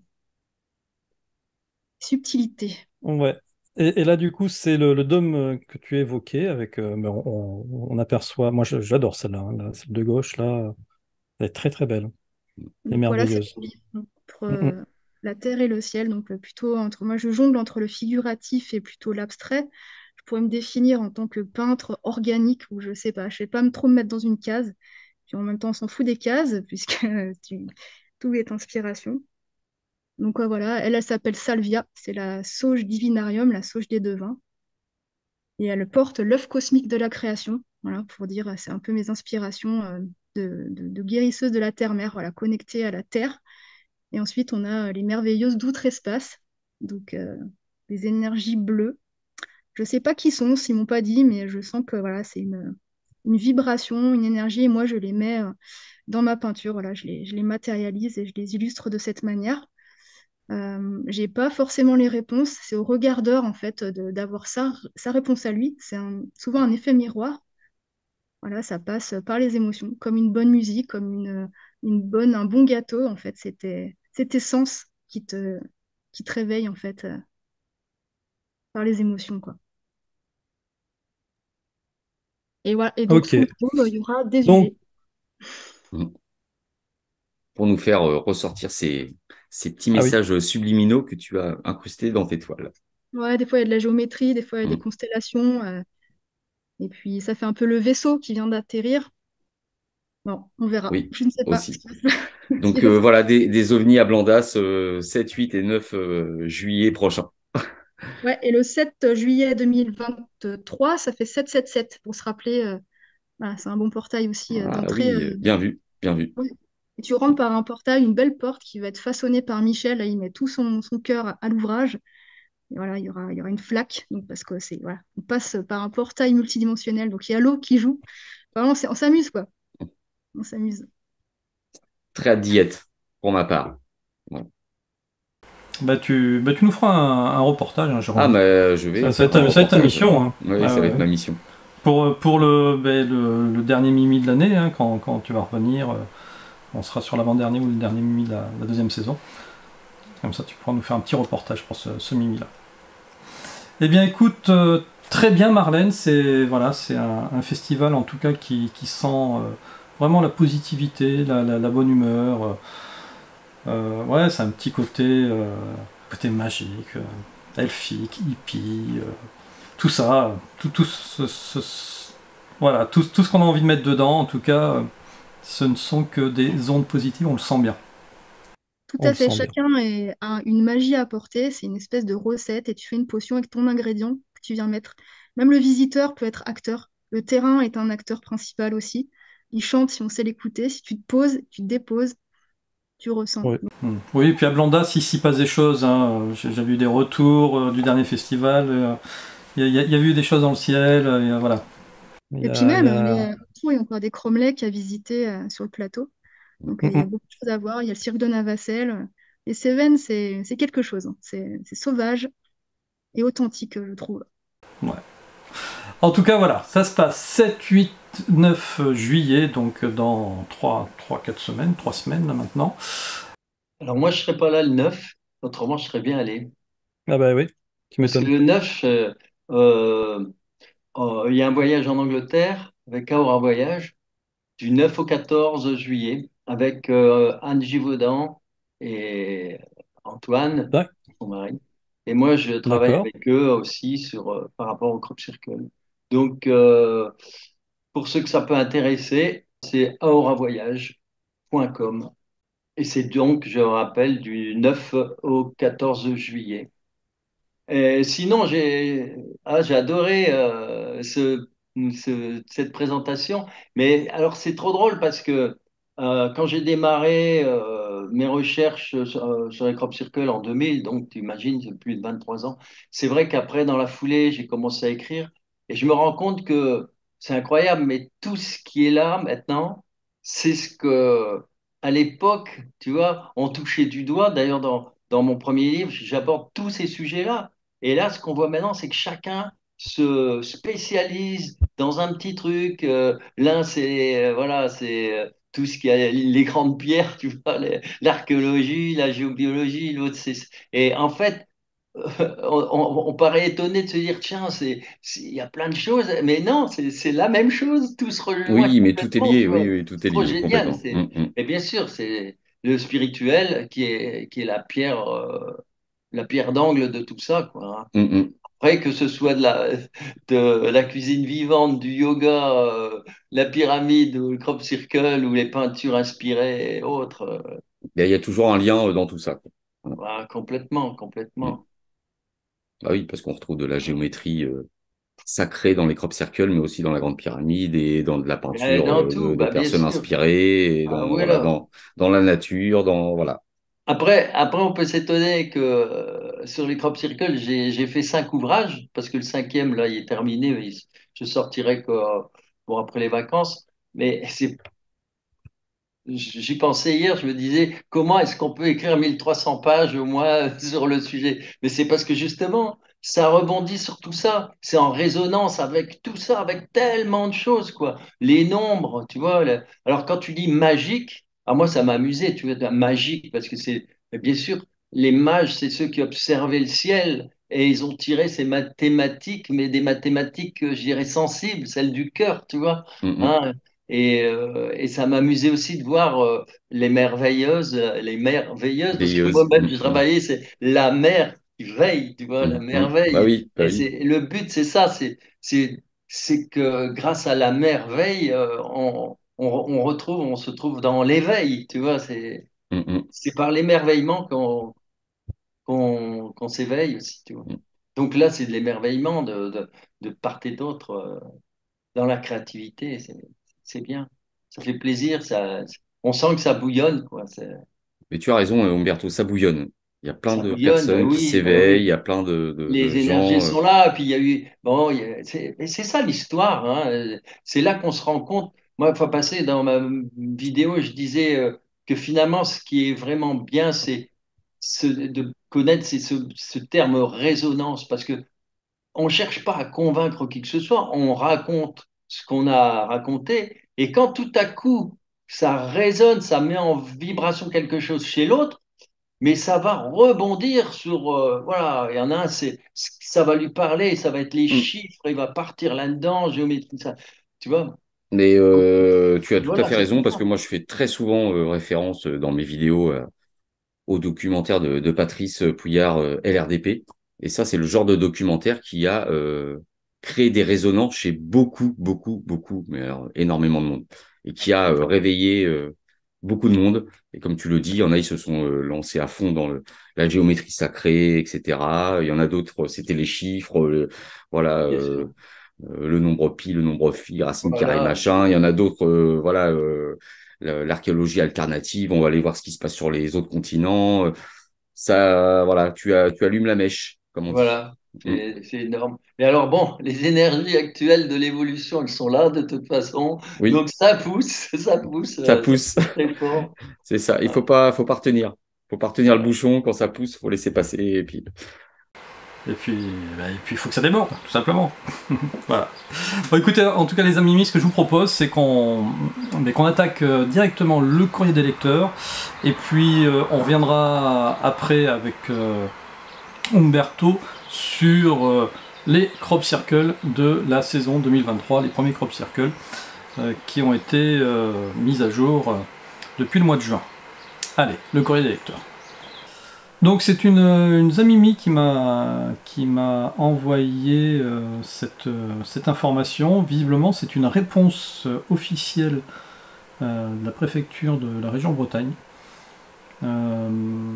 subtilités. Ouais. Et, et là, du coup, c'est le, le dôme euh, que tu évoquais avec. Euh, mais on, on- on aperçoit. Moi, je- j'adore celle-là, hein, la- celle de gauche, là. Elle est très, très belle et Donc voilà, c'est merveilleuse. mon livre entre Mm, mm. euh, la terre et le ciel. Donc euh, plutôt entre moi, je jongle entre le figuratif et plutôt l'abstrait. Je pourrais me définir en tant que peintre organique ou je sais pas, je sais pas me trop me mettre dans une case. Puis en même temps, on s'en fout des cases puisque tu tout est inspiration. Donc euh, voilà, elle, elle s'appelle Salvia, c'est la sauge divinarium, la sauge des devins. Et elle porte l'œuf cosmique de la création. Voilà, pour dire, c'est un peu mes inspirations euh, de, de, de guérisseuse de la terre-mère, voilà, connectée à la terre. Et ensuite, on a les merveilleuses d'outre-espace, donc euh, des énergies bleues. Je ne sais pas qui sont, s'ils ne m'ont pas dit, mais je sens que voilà, c'est une, une vibration, une énergie, et moi, je les mets euh, dans ma peinture. Voilà, je les, je les matérialise et je les illustre de cette manière. Euh, j'ai pas forcément les réponses, c'est au regardeur en fait de- d'avoir sa, sa réponse à lui. C'est un- souvent un effet miroir. Voilà, ça passe par les émotions, comme une bonne musique, comme une, une bonne, un bon gâteau en fait. C'était cette essence qui te, qui te réveille en fait euh, par les émotions quoi. Et voilà. Et donc Ok. sous le pot, il y aura des Donc, huées. Mm. Pour nous faire euh, ressortir ces, ces petits ah oui. messages subliminaux que tu as incrustés dans tes toiles. Ouais, des fois il y a de la géométrie, des fois il y a des Mm. constellations. euh, et puis ça fait un peu le vaisseau qui vient d'atterrir. Bon, on verra. Oui, Je ne sais pas ce aussi. qui va se Donc passer. euh, voilà, des, des ovnis à Blandas, euh, sept, huit et neuf euh, juillet prochain. Ouais, et le sept juillet deux mille vingt-trois, ça fait sept sept sept pour se rappeler. euh, voilà, c'est un bon portail aussi euh, Ah d'entrée. oui, euh, euh, bien vu, bien vu. ouais. Et tu rentres par un portail, une belle porte qui va être façonnée par Michel. Là, il met tout son, son cœur à, à l'ouvrage. Et voilà, il y aura, il y aura une flaque. Donc, parce que c'est, voilà, on passe par un portail multidimensionnel. Donc, il y a l'eau qui joue. Vraiment, c'est- on s'amuse, quoi. On s'amuse. Très hâte d'y être, pour ma part. Voilà. Bah tu, bah tu nous feras un, un reportage, hein, Ah, Jérôme. mais je vais Ça, ça va faire être, un ça va être ta reportage. mission. Hein. Oui, Ouais, ça va ouais, être ouais. ma mission. Pour, pour le, ben, le, le dernier Mimi de l'année, hein, quand, quand tu vas revenir, euh, on sera sur l'avant-dernier ou le dernier Mimi de la, la deuxième saison. Comme ça, tu pourras nous faire un petit reportage pour ce, ce Mimi-là. Eh bien, écoute, euh, très bien, Marlène. C'est voilà, c'est un, un festival en tout cas qui, qui sent euh, vraiment la positivité, la, la- la bonne humeur. euh, euh, ouais, c'est un petit côté, euh, côté magique, euh, elfique, hippie, euh, tout ça, tout, tout ce, ce- ce- voilà, tout, tout ce qu'on a envie de mettre dedans. En tout cas, euh, ce ne sont que des ondes positives. On le sent bien. Tout On à le fait. sent bien. Chacun est- a une magie à apporter. C'est une espèce de recette et tu fais une potion avec ton ingrédient que tu viens mettre. Même le visiteur peut être acteur. Le terrain est un acteur principal aussi. Il chante si on sait l'écouter. Si tu te poses, tu te déposes, tu ressens. Oui. Hmm. Oui, et puis à Blanda, s'il s'y passe des choses, hein, euh, j'ai j'ai vu des retours euh, du dernier festival, euh, il y, a- il y a eu des choses dans le ciel, euh, il y a- voilà. Il y Et puis a- il y même, les, a- euh, il y a encore des cromlechs à visiter euh, sur le plateau. Donc euh, Hmm, il y a hmm. beaucoup de choses à voir. Il y a le cirque de Navacelle. Les Cévennes, c'est c'est quelque chose, hein. C'est c'est sauvage et authentique, je trouve. Ouais. En tout cas, voilà, ça se passe sept, huit, neuf juillet, donc dans trois, trois, quatre semaines, trois semaines là maintenant. Alors moi, je serais pas là le neuf, autrement, je serais bien allé. Ah bah oui, tu Parce que m'étonnes. le neuf, euh, euh, euh, il y a un voyage en Angleterre avec Aura Voyage du neuf au quatorze juillet avec euh, Anne Givaudan et Antoine, D'ac- son mari. Et moi, je travaille D'accord. avec eux aussi sur, euh, par rapport au Crop Circle. Donc, euh, pour ceux que ça peut intéresser, c'est auravoyage point com. Et c'est donc, je rappelle, du neuf au quatorze juillet. Et sinon, j'ai ah, j'ai adoré euh, ce, ce- cette présentation. Mais alors, c'est trop drôle parce que euh, quand j'ai démarré euh, mes recherches sur, euh, sur les crop circles en deux mille, donc tu imagines, c'est plus de vingt-trois ans, c'est vrai qu'après, dans la foulée, j'ai commencé à écrire et je me rends compte que c'est incroyable, mais tout ce qui est là maintenant, c'est ce que, à l'époque, tu vois, on touchait du doigt. D'ailleurs, dans, dans mon premier livre, j'aborde tous ces sujets-là. Et là, ce qu'on voit maintenant, c'est que chacun se spécialise dans un petit truc. Euh, l'un, c'est euh, voilà, c'est euh, tout ce qui est les grandes pierres, tu vois, les- l'archéologie, la géobiologie. L'autre, c'est et en fait, on, on- on paraît étonné de se dire, tiens, c'est, c'est- il y a plein de choses, mais non, c'est c'est la même chose. Tout se rejoint Oui, mais tout est complètement, lié, tu oui, vois. oui, tout C'est est trop lié, génial. complètement. C'est, Mm, mm. et bien sûr, c'est le spirituel qui est qui est la pierre. Euh, la pierre d'angle de tout ça, quoi, hein. Mm, mm. Après, que ce soit de la, de la cuisine vivante, du yoga, euh, la pyramide ou le crop circle ou les peintures inspirées et autres. euh, il y, a, il y a toujours un lien dans tout ça, quoi. Voilà, complètement, complètement. Mm. Ah oui, parce qu'on retrouve de la géométrie euh, sacrée dans les crop circles, mais aussi dans la Grande Pyramide et dans de la Et peinture dans euh, tout, de, de bah, bien personnes sûr. inspirées, et Ah, dans, voilà, voilà. dans, dans la nature, dans, voilà. Après, après, on peut s'étonner que euh, sur les crop circles, j'ai, j'ai fait cinq ouvrages, parce que le cinquième, là, il est terminé. il- je sortirai que, euh, bon, après les vacances. Mais c'est J'y pensais hier, je me disais, comment est-ce qu'on peut écrire mille trois cents pages au moins sur le sujet? Mais c'est parce que justement, ça rebondit sur tout ça. C'est en résonance avec tout ça, avec tellement de choses, quoi. Les nombres, tu vois. le- Alors quand tu dis magique, à moi ça m'a amusé, tu vois, magique, parce que c'est, bien sûr, les mages, c'est ceux qui observaient le ciel et ils ont tiré ces mathématiques, mais des mathématiques, euh, je dirais, sensibles, celles du cœur, tu vois. Mm, mm. Hein, et, euh, et ça m'amusait aussi de voir euh, les merveilleuses, euh, les merveilleuses, parce que Veilleuse. moi-même, Mm, je mm, travaillais, c'est la mer qui veille, tu vois, la mm, mm. Bah merveille. oui, bah Et oui. c'est, le but, c'est ça, c'est, c'est, c'est que grâce à la merveille, euh, on, on, on retrouve, on se trouve dans l'éveil, tu vois, c'est, Mm, mm, c'est par l'émerveillement qu'on, qu'on, qu'on s'éveille aussi, tu vois. mm. Donc là, c'est de l'émerveillement de, de, de part et d'autre. euh, dans la créativité, c'est c'est bien. Ça fait plaisir, ça, on sent que ça bouillonne, quoi. c'est- Mais tu as raison, euh, Umberto, ça bouillonne. Il y a plein Ça de bouillonne, bah personnes qui oui, bah s'éveillent, il y oui. a plein de, de, de Les énergies gens. euh, sont là, puis il y a eu. Bon, il y a- c'est et c'est ça l'histoire, hein. euh, C'est là qu'on se rend compte. Moi, une fois passé dans ma vidéo, je disais euh, que finalement, ce qui est vraiment bien, c'est ce- de connaître c'est ce, ce terme résonance, parce que on cherche pas à convaincre qui que ce soit, on raconte ce qu'on a raconté, et quand tout à coup ça résonne, ça met en vibration quelque chose chez l'autre, mais ça va rebondir sur, euh, voilà, il y en a un, c'est, ça va lui parler, ça va être les mm. chiffres, il va partir là-dedans, géométrie, ça, tu vois. Mais Donc, euh, tu as tout à voilà, fait c'est raison, comme parce ça. que moi, je fais très souvent euh, référence euh, dans mes vidéos euh, au documentaire de, de Patrice Pouillard, euh, L R D P. Et ça, c'est le genre de documentaire qui a euh, créé des résonances chez beaucoup, beaucoup, beaucoup, mais alors énormément de monde. Et qui a euh, réveillé euh, beaucoup de monde. Et comme tu le dis, il y en a, ils se sont euh, lancés à fond dans le, la géométrie sacrée, et cetera. Il y en a d'autres, c'était les chiffres, le- voilà, Bien euh, sûr. euh, le nombre pi, le nombre phi, racine carrée, Voilà. machin. Il y en a d'autres, euh, voilà, euh, la- l'archéologie alternative. On va aller voir ce qui se passe sur les autres continents. Euh, Ça, voilà, tu as, tu allumes la mèche, comme on dit. Voilà, Mm. c'est c'est énorme. Mais alors bon, les énergies actuelles de l'évolution, elles sont là de toute façon. Oui, Donc ça pousse, ça pousse, ça euh, ça pousse. pousse très fort. C'est ça. Il Ouais, faut pas, faut pas retenir. Faut pas retenir le voilà. bouchon quand ça pousse. Faut laisser passer. Et puis, Et puis, bah, et puis il faut que ça déborde, tout simplement. Voilà. Bon, écoutez, en tout cas, les amis, ce que je vous propose, c'est qu'on mais qu'on attaque euh, directement le courrier des lecteurs. Et puis, euh, on reviendra après avec euh, Umberto sur euh, les crop circles de la saison deux mille vingt-trois, les premiers crop circles euh, qui ont été euh, mis à jour euh, depuis le mois de juin. Allez, le courrier des lecteurs. Donc c'est une, une Zamimi qui m'a qui m'a envoyé euh, cette, euh, cette information. Visiblement c'est une réponse euh, officielle euh, de la préfecture de la région Bretagne. Euh,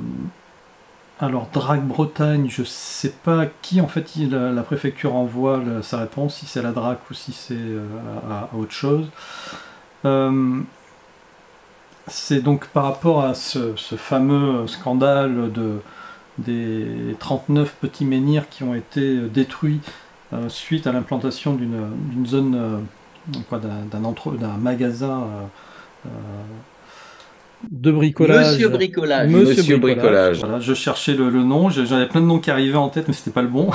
alors Drac Bretagne, je sais pas qui en fait il, la, la préfecture envoie le- sa réponse, si c'est la Drac ou si c'est euh, à, à autre chose. Euh, C'est donc par rapport à ce, ce fameux scandale de, des trente-neuf petits menhirs qui ont été détruits euh, suite à l'implantation d'une d'une zone, euh, quoi, d'un d'un entre- d'un magasin euh, euh, de bricolage. Monsieur Bricolage. Monsieur Monsieur Bricolage. Bricolage. Voilà, je cherchais le, le nom, j'avais plein de noms qui arrivaient en tête, mais c'était pas le bon.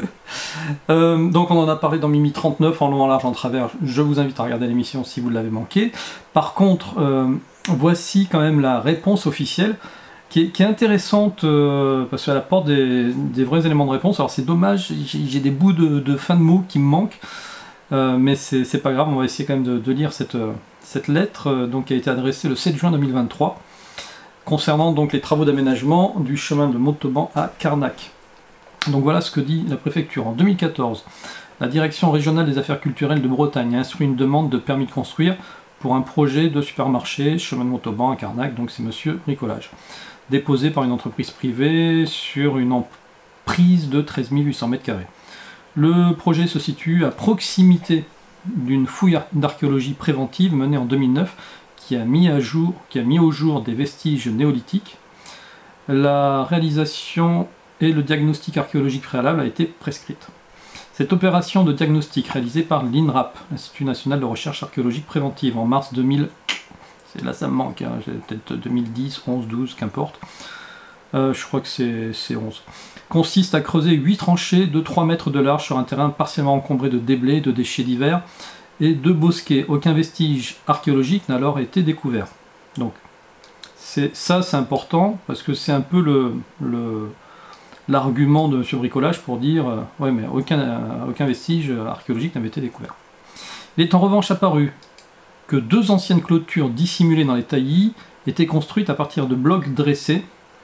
Euh, donc on en a parlé dans Mimi trente-neuf en long, en large, en travers. Je vous invite à regarder l'émission si vous l'avez manqué. Par contre, euh, voici quand même la réponse officielle qui est, qui est intéressante euh, parce qu'elle apporte des, des vrais éléments de réponse. Alors c'est dommage, j'ai j'ai des bouts de, de fin de mots qui me manquent, euh, mais c'est c'est pas grave, on va essayer quand même de, de lire cette, cette lettre euh, donc, qui a été adressée le sept juin deux mille vingt-trois concernant donc les travaux d'aménagement du chemin de Montauban à Carnac. Donc voilà ce que dit la préfecture. En deux mille quatorze, la direction régionale des affaires culturelles de Bretagne a instruit une demande de permis de construire pour un projet de supermarché, chemin de Montauban à Carnac, donc c'est Monsieur Bricolage. Déposé par une entreprise privée sur une emprise de treize mille huit cents mètres carrés. Le projet se situe à proximité d'une fouille d'archéologie préventive menée en deux mille neuf qui a mis à jour, qui a mis au jour des vestiges néolithiques. La réalisation et le diagnostic archéologique préalable a été prescrite. Cette opération de diagnostic réalisée par l'INRAP, l'Institut National de Recherche Archéologique Préventive, en mars deux mille, c'est là ça me manque, hein, peut-être deux mille dix, onze, douze, qu'importe, euh, je crois que c'est onze, consiste à creuser huit tranchées de trois mètres de large sur un terrain partiellement encombré de déblais, de déchets divers et de bosquets. Aucun vestige archéologique n'a alors été découvert. Donc ça c'est important parce que c'est un peu le... le l'argument de ce bricolage pour dire euh, ouais mais aucun, euh, aucun vestige archéologique n'avait été découvert. Il est en revanche apparu que deux anciennes clôtures dissimulées dans les taillis étaient construites à partir de blocs dressés.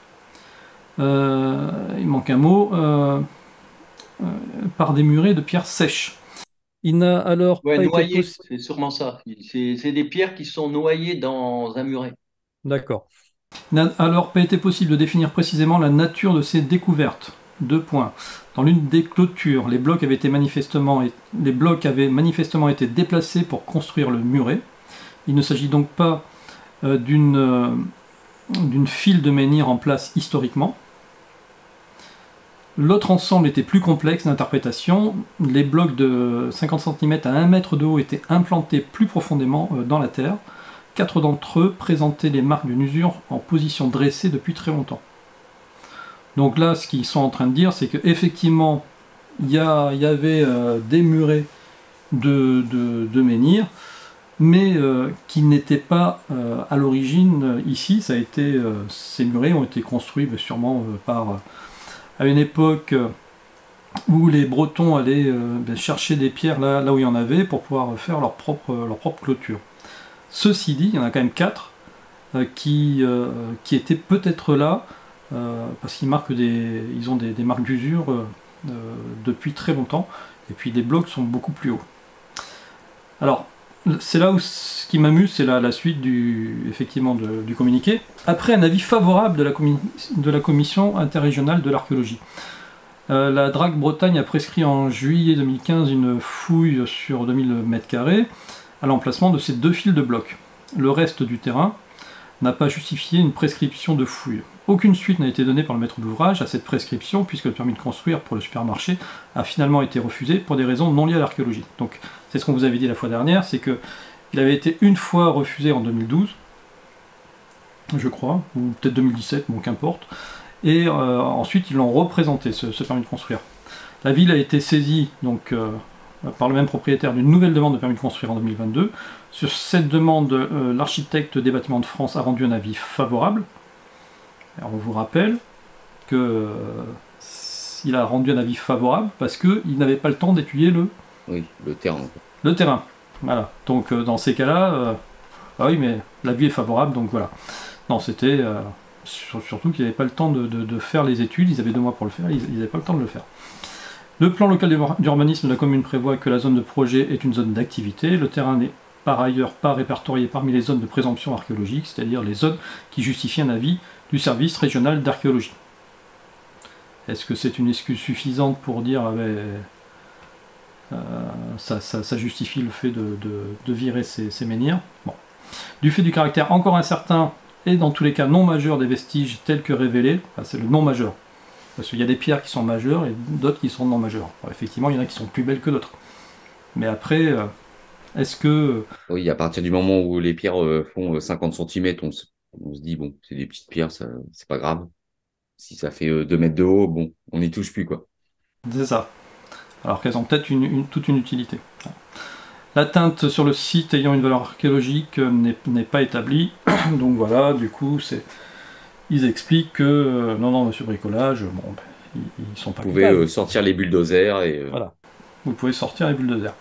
Euh, il manque un mot, euh, euh, par des murets de pierres sèches. Il n'a alors ouais, pas noyé, été c'est sûrement ça. C'est des pierres qui sont noyées dans un muret. D'accord. Il n'a alors pas été possible de définir précisément la nature de ces découvertes. Deux points. Dans l'une des clôtures, les blocs, avaient été manifestement, les blocs avaient manifestement été déplacés pour construire le muret. Il ne s'agit donc pas euh, d'une euh, d'une file de menhir en place historiquement. L'autre ensemble était plus complexe d'interprétation. Les blocs de cinquante centimètres à un mètre de haut étaient implantés plus profondément euh, dans la terre. Quatre d'entre eux présentaient les marques d'une usure en position dressée depuis très longtemps. Donc là, ce qu'ils sont en train de dire, c'est qu'effectivement, il y, y avait euh, des murets de, de, de menhirs, mais euh, qui n'étaient pas euh, à l'origine euh, ici. Ça a été, euh, ces murets ont été construits bah, sûrement euh, par, euh, à une époque euh, où les Bretons allaient euh, bah, chercher des pierres là, là où il y en avait pour pouvoir faire leur propre, leur propre clôture. Ceci dit, il y en a quand même quatre euh, qui, euh, qui étaient peut-être là, euh, parce qu'ils marquent des, ils ont des, des marques d'usure euh, euh, depuis très longtemps, et puis les blocs sont beaucoup plus hauts. Alors, c'est là où ce qui m'amuse, c'est la, la suite du, effectivement, de, du communiqué. Après un avis favorable de la, de la commission interrégionale de l'archéologie. Euh, la D R A C Bretagne a prescrit en juillet deux mille quinze une fouille sur deux mille mètres carrés, à l'emplacement de ces deux fils de blocs. Le reste du terrain n'a pas justifié une prescription de fouille. Aucune suite n'a été donnée par le maître d'ouvrage à cette prescription, puisque le permis de construire pour le supermarché a finalement été refusé pour des raisons non liées à l'archéologie. Donc c'est ce qu'on vous avait dit la fois dernière, c'est qu'il avait été une fois refusé en deux mille douze, je crois, ou peut-être deux mille dix-sept, bon qu'importe, et euh, ensuite ils l'ont représenté, ce, ce permis de construire. La ville a été saisie, donc... Euh, par le même propriétaire d'une nouvelle demande de permis de construire en deux mille vingt-deux. Sur cette demande, euh, l'architecte des bâtiments de France a rendu un avis favorable. Alors on vous rappelle que euh, il a rendu un avis favorable parce qu'il n'avait pas le temps d'étudier le... Oui, le terrain. Le terrain. Voilà. Donc euh, dans ces cas-là, euh, ah oui, mais l'avis est favorable, donc voilà. Non, c'était euh, surtout qu'il n'avait pas le temps de, de, de faire les études, ils avaient deux mois pour le faire, ils n'avaient pas le temps de le faire. Le plan local d'urbanisme de la commune prévoit que la zone de projet est une zone d'activité. Le terrain n'est par ailleurs pas répertorié parmi les zones de présomption archéologique, c'est-à-dire les zones qui justifient un avis du service régional d'archéologie. Est-ce que c'est une excuse suffisante pour dire ah ben, euh, ça, ça, ça justifie le fait de, de, de virer ces, ces menhirs? Bon. Du fait du caractère encore incertain et dans tous les cas non majeur des vestiges tels que révélés, enfin, c'est le non majeur. Parce qu'il y a des pierres qui sont majeures et d'autres qui sont non majeures. Alors, effectivement, il y en a qui sont plus belles que d'autres. Mais après, euh, est-ce que... Oui, à partir du moment où les pierres euh, font cinquante centimètres, on se, on se dit, bon, c'est des petites pierres, ça, c'est pas grave. Si ça fait euh, deux mètres de haut, bon, on n'y touche plus, quoi. C'est ça. Alors qu'elles ont peut-être une, une, toute une utilité. L'atteinte sur le site ayant une valeur archéologique n'est pas établie. Donc voilà, du coup, c'est... Ils expliquent que euh, non, non, monsieur Bricolage, bon, ben, ils, ils sont pas. Vous pouvez euh, sortir les bulldozers et. Euh... Voilà. Vous pouvez sortir les bulldozers.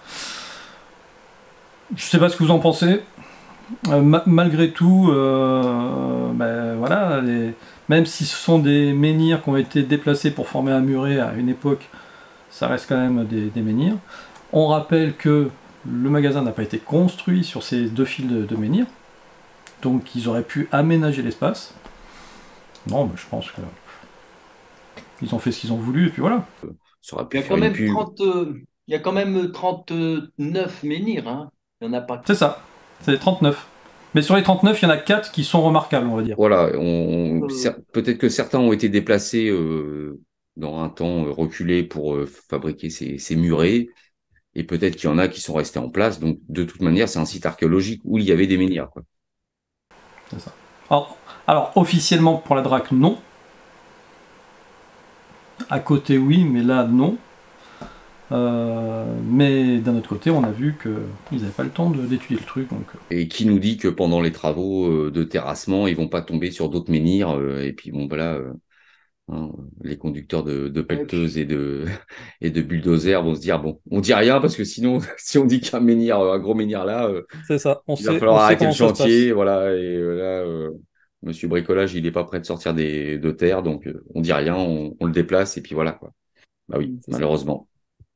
Je sais pas ce que vous en pensez. Euh, ma malgré tout, euh, ben, voilà, les... même si ce sont des menhirs qui ont été déplacés pour former un muret à une époque, ça reste quand même des, des menhirs. On rappelle que le magasin n'a pas été construit sur ces deux fils de, de menhir, donc ils auraient pu aménager l'espace. Non, mais je pense que ils ont fait ce qu'ils ont voulu, et puis voilà. Ça aurait pu Il y a faire quand une même pub. trente, euh, il y a quand même trente-neuf menhirs, hein. Il n'y en a pas. C'est ça, c'est trente-neuf. Mais sur les trente-neuf, il y en a quatre qui sont remarquables, on va dire. Voilà, on, Euh, cer- peut-être que certains ont été déplacés euh, dans un temps euh, reculé pour euh, fabriquer ces, ces murets, et peut-être qu'il y en a qui sont restés en place. Donc, de toute manière, c'est un site archéologique où il y avait des menhirs, quoi. C'est ça. Alors, alors, officiellement pour la Drac, non. À côté, oui, mais là, non. Euh, mais d'un autre côté, on a vu qu'ils n'avaient pas le temps de- d'étudier le truc. Donc... Et qui nous dit que pendant les travaux euh, de terrassement, ils vont pas tomber sur d'autres menhirs, euh, et puis bon, voilà, euh, hein, les conducteurs de, de ouais, puis- pelleteuses et de, et de bulldozers vont se dire, bon, on dit rien, parce que sinon, si on dit qu'un menhir, un gros menhir là, euh, C'est ça, on il va sait, falloir on sait arrêter le comment ça se passe. chantier, voilà, et euh, là, euh, Monsieur Bricolage, il n'est pas prêt de sortir des, de terre, donc euh, on dit rien, on, on le déplace, et puis voilà, quoi. Bah oui, C'est ça. malheureusement.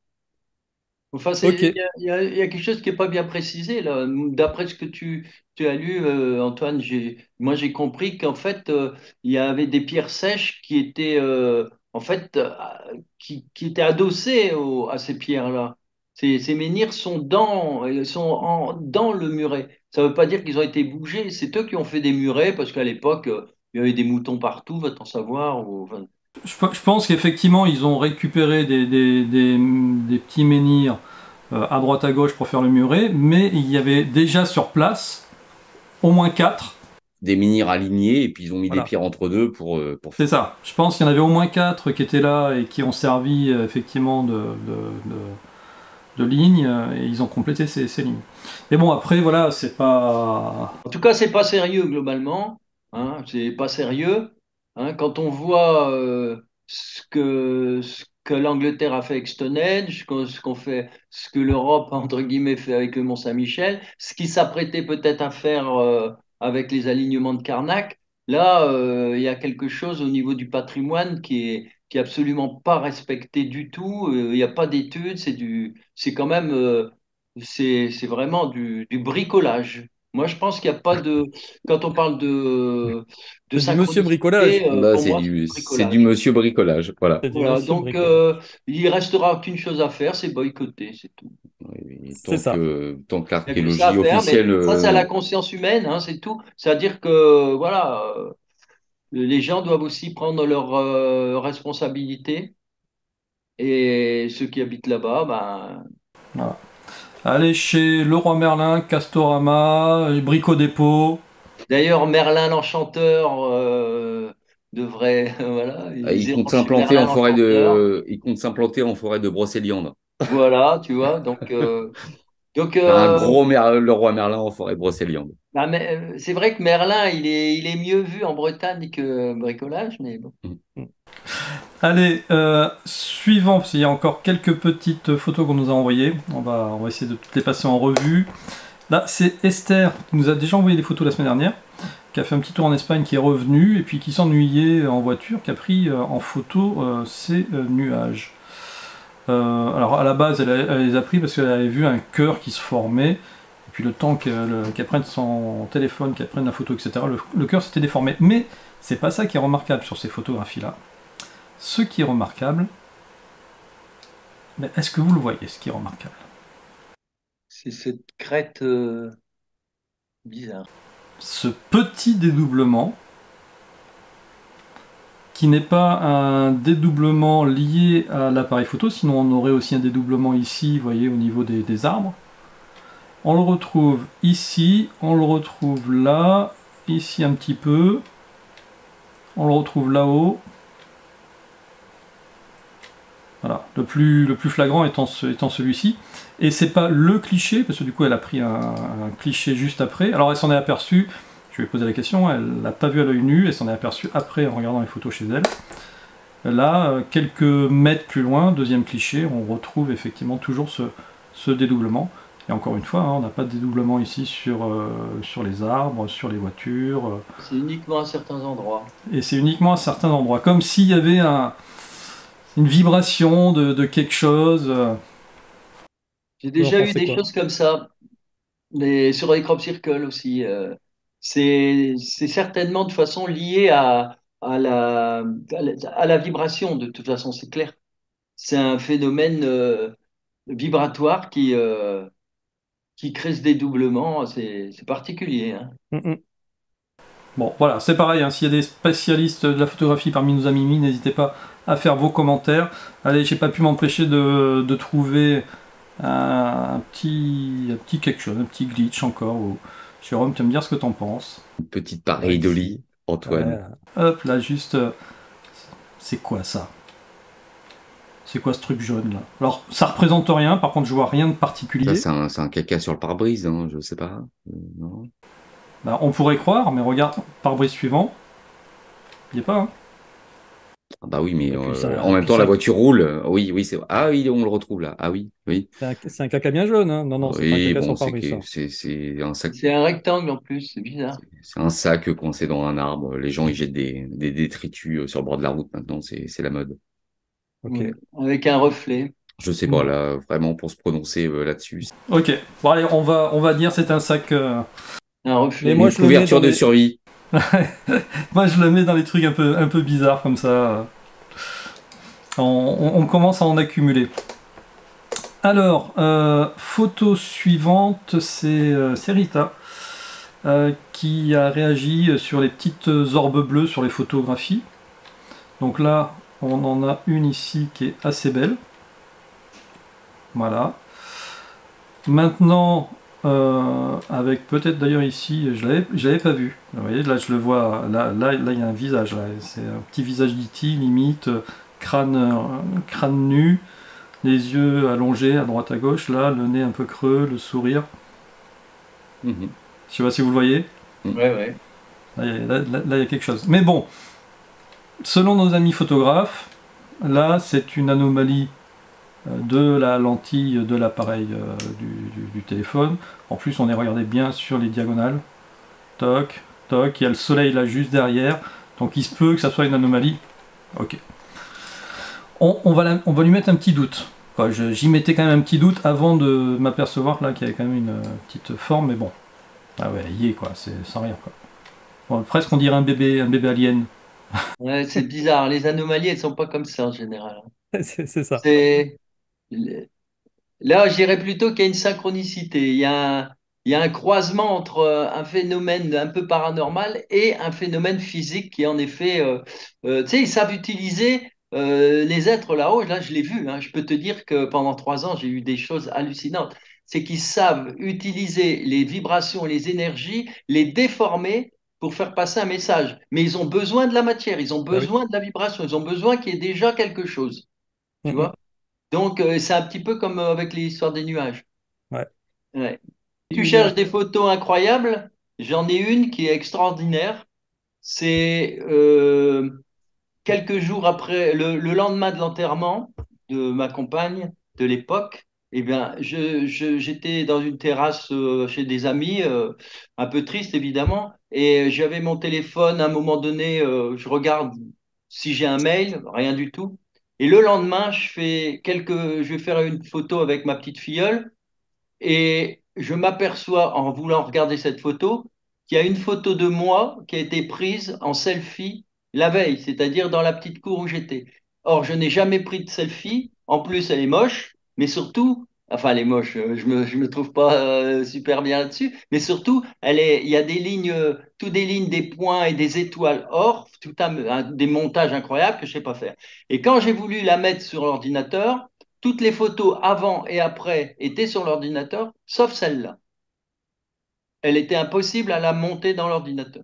Enfin, c'est- Ok. il y a, il y a- il y a quelque chose qui n'est pas bien précisé là. D'après ce que tu, tu as lu, euh, Antoine, j'ai, moi j'ai compris qu'en fait, euh, il y avait des pierres sèches qui étaient, euh, en fait, euh, qui, qui étaient adossées au- à ces pierres-là. Ces, ces menhirs sont dans, euh, sont en- dans le muret. Ça ne veut pas dire qu'ils ont été bougés. C'est eux qui ont fait des murets parce qu'à l'époque, euh, il y avait des moutons partout, va-t-on savoir. Ou, enfin, Je, pe- je pense qu'effectivement, ils ont récupéré des, des- des- des petits menhirs euh, à droite à gauche pour faire le muret, mais il y avait déjà sur place au moins quatre. Des menhirs alignés, et puis ils ont mis Voilà. des pierres entre deux pour, euh, pour C'est ça. Je pense qu'il y en avait au moins quatre qui étaient là et qui ont servi euh, effectivement de, de, de- de ligne, euh, et ils ont complété ces, ces lignes. Mais bon, après, voilà, c'est pas. En tout cas, c'est pas sérieux globalement, hein, c'est pas sérieux, hein. Quand on voit euh, ce que, ce que l'Angleterre a fait avec Stonehenge, ce qu'on ce qu'on fait, ce que l'Europe entre guillemets fait avec le Mont-Saint-Michel, ce qui s'apprêtait peut-être à faire euh, avec les alignements de Karnak, là, euh, il y a quelque chose au niveau du patrimoine qui est qui est absolument pas respecté du tout. Euh, Il n'y a pas d'études, c'est du, c'est quand même, euh, c'est c'est vraiment du, du bricolage. Moi, je pense qu'il n'y a pas de. Quand on parle de, de C'est du monsieur bricolage. synchronicité, euh, Bah, pour c'est moi, c'est du du, c'est du bricolage. monsieur bricolage, voilà. C'est du Voilà, monsieur donc bricolage. euh, il restera qu'une chose à faire, c'est boycotter, c'est tout. Et C'est tant ça. que, tant que Il n'y a que ça à l'archéologie faire, mais officielle, ça, c'est à la euh, conscience humaine, hein, c'est tout. C'est-à-dire que, voilà, euh, les gens doivent aussi prendre leurs euh, responsabilités et ceux qui habitent là-bas, ben, Voilà. Allez chez Leroy Merlin, Castorama, Brico Dépôt. d'ailleurs, Merlin l'Enchanteur euh, devrait, voilà, ils il iront compte chez s'implanter Merlin en forêt l'Enchanteur. de, il compte s'implanter en forêt de Brocéliande. Voilà, tu vois. Donc, euh, donc Faire un euh, gros mer, le roi Merlin en forêt de Brocéliande. bah, mais, euh, c'est vrai que Merlin, il est, il est mieux vu en Bretagne que bricolage, mais bon. Allez, euh, suivant, parce qu'il y a encore quelques petites photos qu'on nous a envoyées. On va, on va essayer de toutes les passer en revue. Là, c'est Esther qui nous a déjà envoyé des photos la semaine dernière, qui a fait un petit tour en Espagne, qui est revenue, et puis qui s'ennuyait en voiture, qui a pris euh, en photo euh, ces euh, nuages. Euh, alors à la base, elle, a- elle les a pris parce qu'elle avait vu un cœur qui se formait, et puis le temps qu'elle qu'elle prenne son téléphone, qu'elle prenne la photo, et cetera, le, le cœur s'était déformé. Mais c'est pas ça qui est remarquable sur ces photographies-là. Ce qui est remarquable, mais est-ce que vous le voyez, ce qui est remarquable? C'est cette crête euh, bizarre. Ce petit dédoublement, qui n'est pas un dédoublement lié à l'appareil photo, sinon on aurait aussi un dédoublement ici, vous voyez, au niveau des, des arbres. On le retrouve ici, on le retrouve là, ici un petit peu, on le retrouve là-haut. Voilà, le plus, le plus flagrant étant, ce, étant celui-ci. Et c'est pas le cliché, parce que du coup elle a pris un, un cliché juste après. Alors elle s'en est aperçue, je lui ai posé la question, elle l'a pas vu à l'œil nu, elle s'en est aperçue après en regardant les photos chez elle. Là, quelques mètres plus loin, deuxième cliché, on retrouve effectivement toujours ce, ce dédoublement. Et encore une fois, hein, on n'a pas de dédoublement ici sur, euh, sur les arbres, sur les voitures. Euh, C'est uniquement à certains endroits. et c'est uniquement à certains endroits, comme s'il y avait un, une vibration de, de quelque chose. Euh, J'ai Vous en déjà eu pensez des quoi? choses comme ça, mais sur les crop circles aussi. euh, c'est, c'est certainement de façon liée à, à la, à la, à la vibration, de toute façon, c'est clair. C'est un phénomène euh, vibratoire qui, euh, qui crée ce dédoublement, c'est c'est particulier, hein. Mm, mm. Bon, voilà, c'est pareil, hein, s'il y a des spécialistes de la photographie parmi nos amis, n'hésitez pas à faire vos commentaires. Allez, j'ai pas pu m'empêcher de, de trouver un, un petit, un petit quelque chose, un petit glitch encore. Où... Jérôme, tu vas me dire ce que t'en penses. Une petite Là, pareidolie, ici. Antoine. Ouais. Hop, là, juste... euh, C'est quoi ça? C'est quoi ce truc jaune là? Alors, ça représente rien, par contre, je vois rien de Ça, particulier. c'est un, c'est un caca sur le pare-brise, hein, je sais pas. Euh, non. Bah, on pourrait croire, mais regarde, pare-brise suivant, il n'y a pas, hein. Ah bah oui, mais Et puis, c'est euh, en un, même puis temps, c'est la un- voiture roule. Oui, oui, c'est. Ah oui, on le retrouve là. Ah oui, oui. c'est un, c'est un caca bien jaune, hein. Non, non, c'est pas un Oui, caca sur bon, le c'est pare-brise, que ça. c'est c'est un sac. C'est un rectangle en plus, c'est bizarre. C'est c'est un sac coincé dans un arbre. Les gens, ils jettent des, des détritus euh, sur le bord de la route maintenant. C'est c'est la mode. Ok. Ouais. Avec un reflet. Je sais pas, Bon. là, vraiment, pour se prononcer euh, là-dessus. Ok, bon allez, on va, on va dire c'est un sac... euh, Un reflet. Mais moi, Une je le mets couverture dans de les. survie. Moi je le mets dans les trucs un peu, un peu bizarres comme ça. On, on- on commence à en accumuler. Alors, euh, photo suivante, c'est euh, c'est Rita euh, qui a réagi sur les petites orbes bleues sur les photographies. Donc là, on en a une ici qui est assez belle. Voilà. Maintenant, euh, avec peut-être d'ailleurs ici, je l'avais, je l'avais pas vu. Vous voyez, là je le vois, là, là, là il y a un visage, là. C'est un petit visage d'E T limite, euh, crâne, euh, crâne nu, les yeux allongés à droite à gauche, là, le nez un peu creux, le sourire. Mhm. Je sais pas si vous le voyez. Ouais, ouais. Là, il y a, là- là- là, il y a quelque chose. Mais bon, selon nos amis photographes, là c'est une anomalie euh, de la lentille de l'appareil euh, du, du- du téléphone. En plus, on est regardé bien sur les diagonales. Toc, toc, il y a le soleil là juste derrière. Donc il se peut que ça soit une anomalie. Ok. On, on va, la- on va lui mettre un petit doute. Quoi, je- j'y mettais quand même un petit doute avant de m'apercevoir là qu'il y avait quand même une euh, petite forme, mais bon. Ah ouais, y est quoi, c'est sans rien quoi. Bon, presque on dirait un bébé, un bébé alien. Ouais, c'est bizarre. Les anomalies, elles sont pas comme ça en général, hein. C'est c'est ça. C'est Là, je dirais plutôt qu'il y a une synchronicité. Il y a un, il y a un croisement entre euh, un phénomène un peu paranormal et un phénomène physique qui, en effet, euh, euh, tu sais, ils savent utiliser euh, les êtres là-haut. Là, je l'ai vu, hein. Je peux te dire que pendant trois ans, j'ai eu des choses hallucinantes. C'est qu'ils savent utiliser les vibrations, les énergies, les déformer pour faire passer un message. Mais ils ont besoin de la matière, ils ont Ah oui. besoin de la vibration, ils ont besoin qu'il y ait déjà quelque chose. Mm, Tu mm. vois? Donc, euh, c'est un petit peu comme euh, avec l'histoire des nuages. Ouais. Ouais. Si tu cherches Lumière. des photos incroyables, j'en ai une qui est extraordinaire. C'est euh, quelques jours après, le, le lendemain de l'enterrement de ma compagne de l'époque. Eh bien, je, je- j'étais dans une terrasse euh, chez des amis, euh, un peu triste évidemment, et j'avais mon téléphone. À un moment donné, euh, je regarde si j'ai un mail, rien du tout. Et le lendemain, je fais quelques, je vais faire une photo avec ma petite filleule. Et je m'aperçois en voulant regarder cette photo qu'il y a une photo de moi qui a été prise en selfie la veille, c'est-à-dire dans la petite cour où j'étais. Or, je n'ai jamais pris de selfie. En plus, elle est moche, mais surtout, enfin, elle est moche, euh, je me, je me trouve pas euh, super bien là-dessus, mais surtout, elle est, il y a des lignes, euh, tout des lignes, des points et des étoiles or, tout un, un- des montages incroyables que je sais pas faire. Et quand j'ai voulu la mettre sur l'ordinateur, toutes les photos avant et après étaient sur l'ordinateur, sauf celle-là. Elle était impossible à la monter dans l'ordinateur.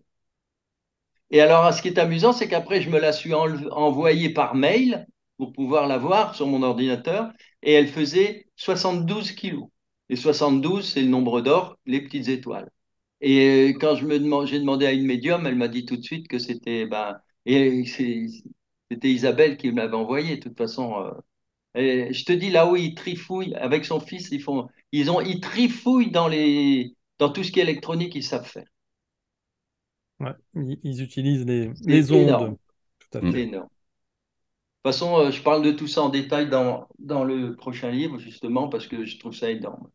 Et alors, ce qui est amusant, c'est qu'après, je me la suis enle- envoyée par mail pour pouvoir la voir sur mon ordinateur, et elle faisait soixante-douze kilos. Et soixante-douze, c'est le nombre d'or, les petites étoiles. Et quand je me demande, j'ai demandé à une médium, elle m'a dit tout de suite que c'était, ben, et c'est- c'était Isabelle qui me l'avait envoyé. De toute façon, euh, et je te dis, là où ils trifouillent avec son fils, ils font, ils ont, ils trifouillent dans les, dans tout ce qui est électronique, ils savent faire. Ouais. Ils, ils utilisent les, C'est les ondes. énorme, Tout à Mm. c'est fait. énorme. façon, euh, je parle de tout ça en détail dans, dans le prochain livre, justement, parce que je trouve ça énorme.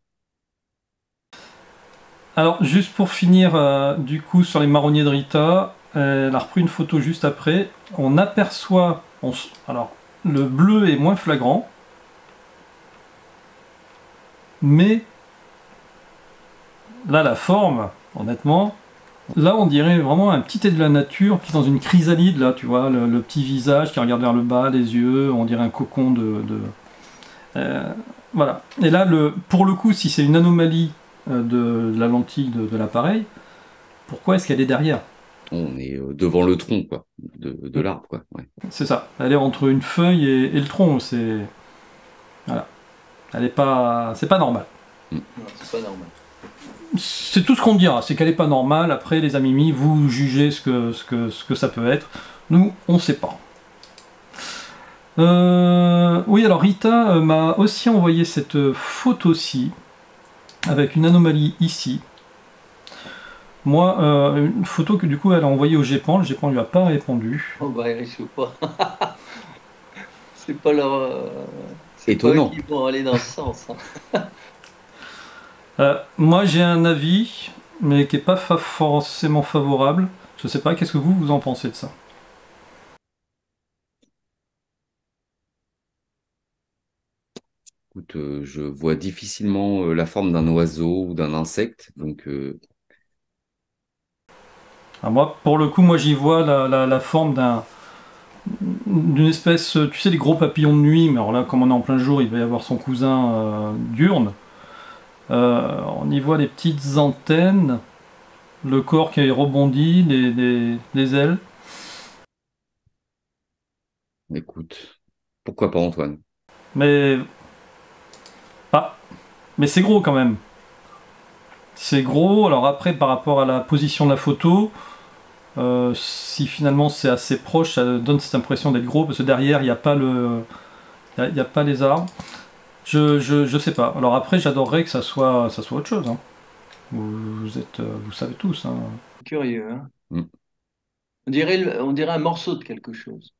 Alors, juste pour finir, euh, du coup, sur les marronniers de Rita, euh, elle a repris une photo juste après. On aperçoit. On s- alors, le bleu est moins flagrant, mais là, la forme, honnêtement, là, on dirait vraiment un petit être de la nature qui est dans une chrysalide, là, tu vois, le, le petit visage qui regarde vers le bas, les yeux, on dirait un cocon de. de- euh, voilà. Et là, le, pour le coup, si c'est une anomalie euh, de, de la lentille de, de l'appareil, pourquoi est-ce qu'elle est derrière? On est euh, devant le tronc, quoi, de, de l'arbre, quoi. Ouais. C'est ça. Elle est entre une feuille et, et le tronc. C'est voilà. Elle est pas. C'est pas normal. Non, c'est pas normal. C'est tout ce qu'on dira. C'est qu'elle est pas normale. Après, les amis, vous jugez ce que ce que ce que ça peut être. Nous, on sait pas. Euh, oui, alors Rita euh, m'a aussi envoyé cette photo-ci avec une anomalie ici. Moi, euh, une photo que du coup elle a envoyée au GEPAN. Le GEPAN lui a pas répondu. Oh, bah, ils sont pas. C'est pas leur. euh, C'est pas eux Étonnant. qui vont aller dans ce sens, hein. Euh, moi, j'ai un avis, mais qui n'est pas fa- forcément favorable. Je sais pas, qu'est-ce que vous, vous en pensez de ça? Écoute, euh, je vois difficilement euh, la forme d'un oiseau ou d'un insecte, donc euh, Ah, moi, pour le coup, moi, j'y vois la, la- la forme d'un, d'une espèce, tu sais, les gros papillons de nuit, mais alors là, comme on est en plein jour, il va y avoir son cousin euh, diurne. Euh, on y voit les petites antennes, le corps qui rebondit, les, les- les ailes. écoute, pourquoi pas Antoine? Mais, ah, mais c'est gros quand même. C'est gros, alors après, par rapport à la position de la photo, Euh, si finalement c'est assez proche, ça donne cette impression d'être gros parce que derrière il n'y a pas le, il y a, il y a pas les arbres. Je, je, je sais pas. Alors après, j'adorerais que ça soit, ça soit autre chose, hein. Vous, vous êtes, euh, vous savez tous, hein. Curieux, hein. Hmm. On dirait, le- on dirait un morceau de quelque chose.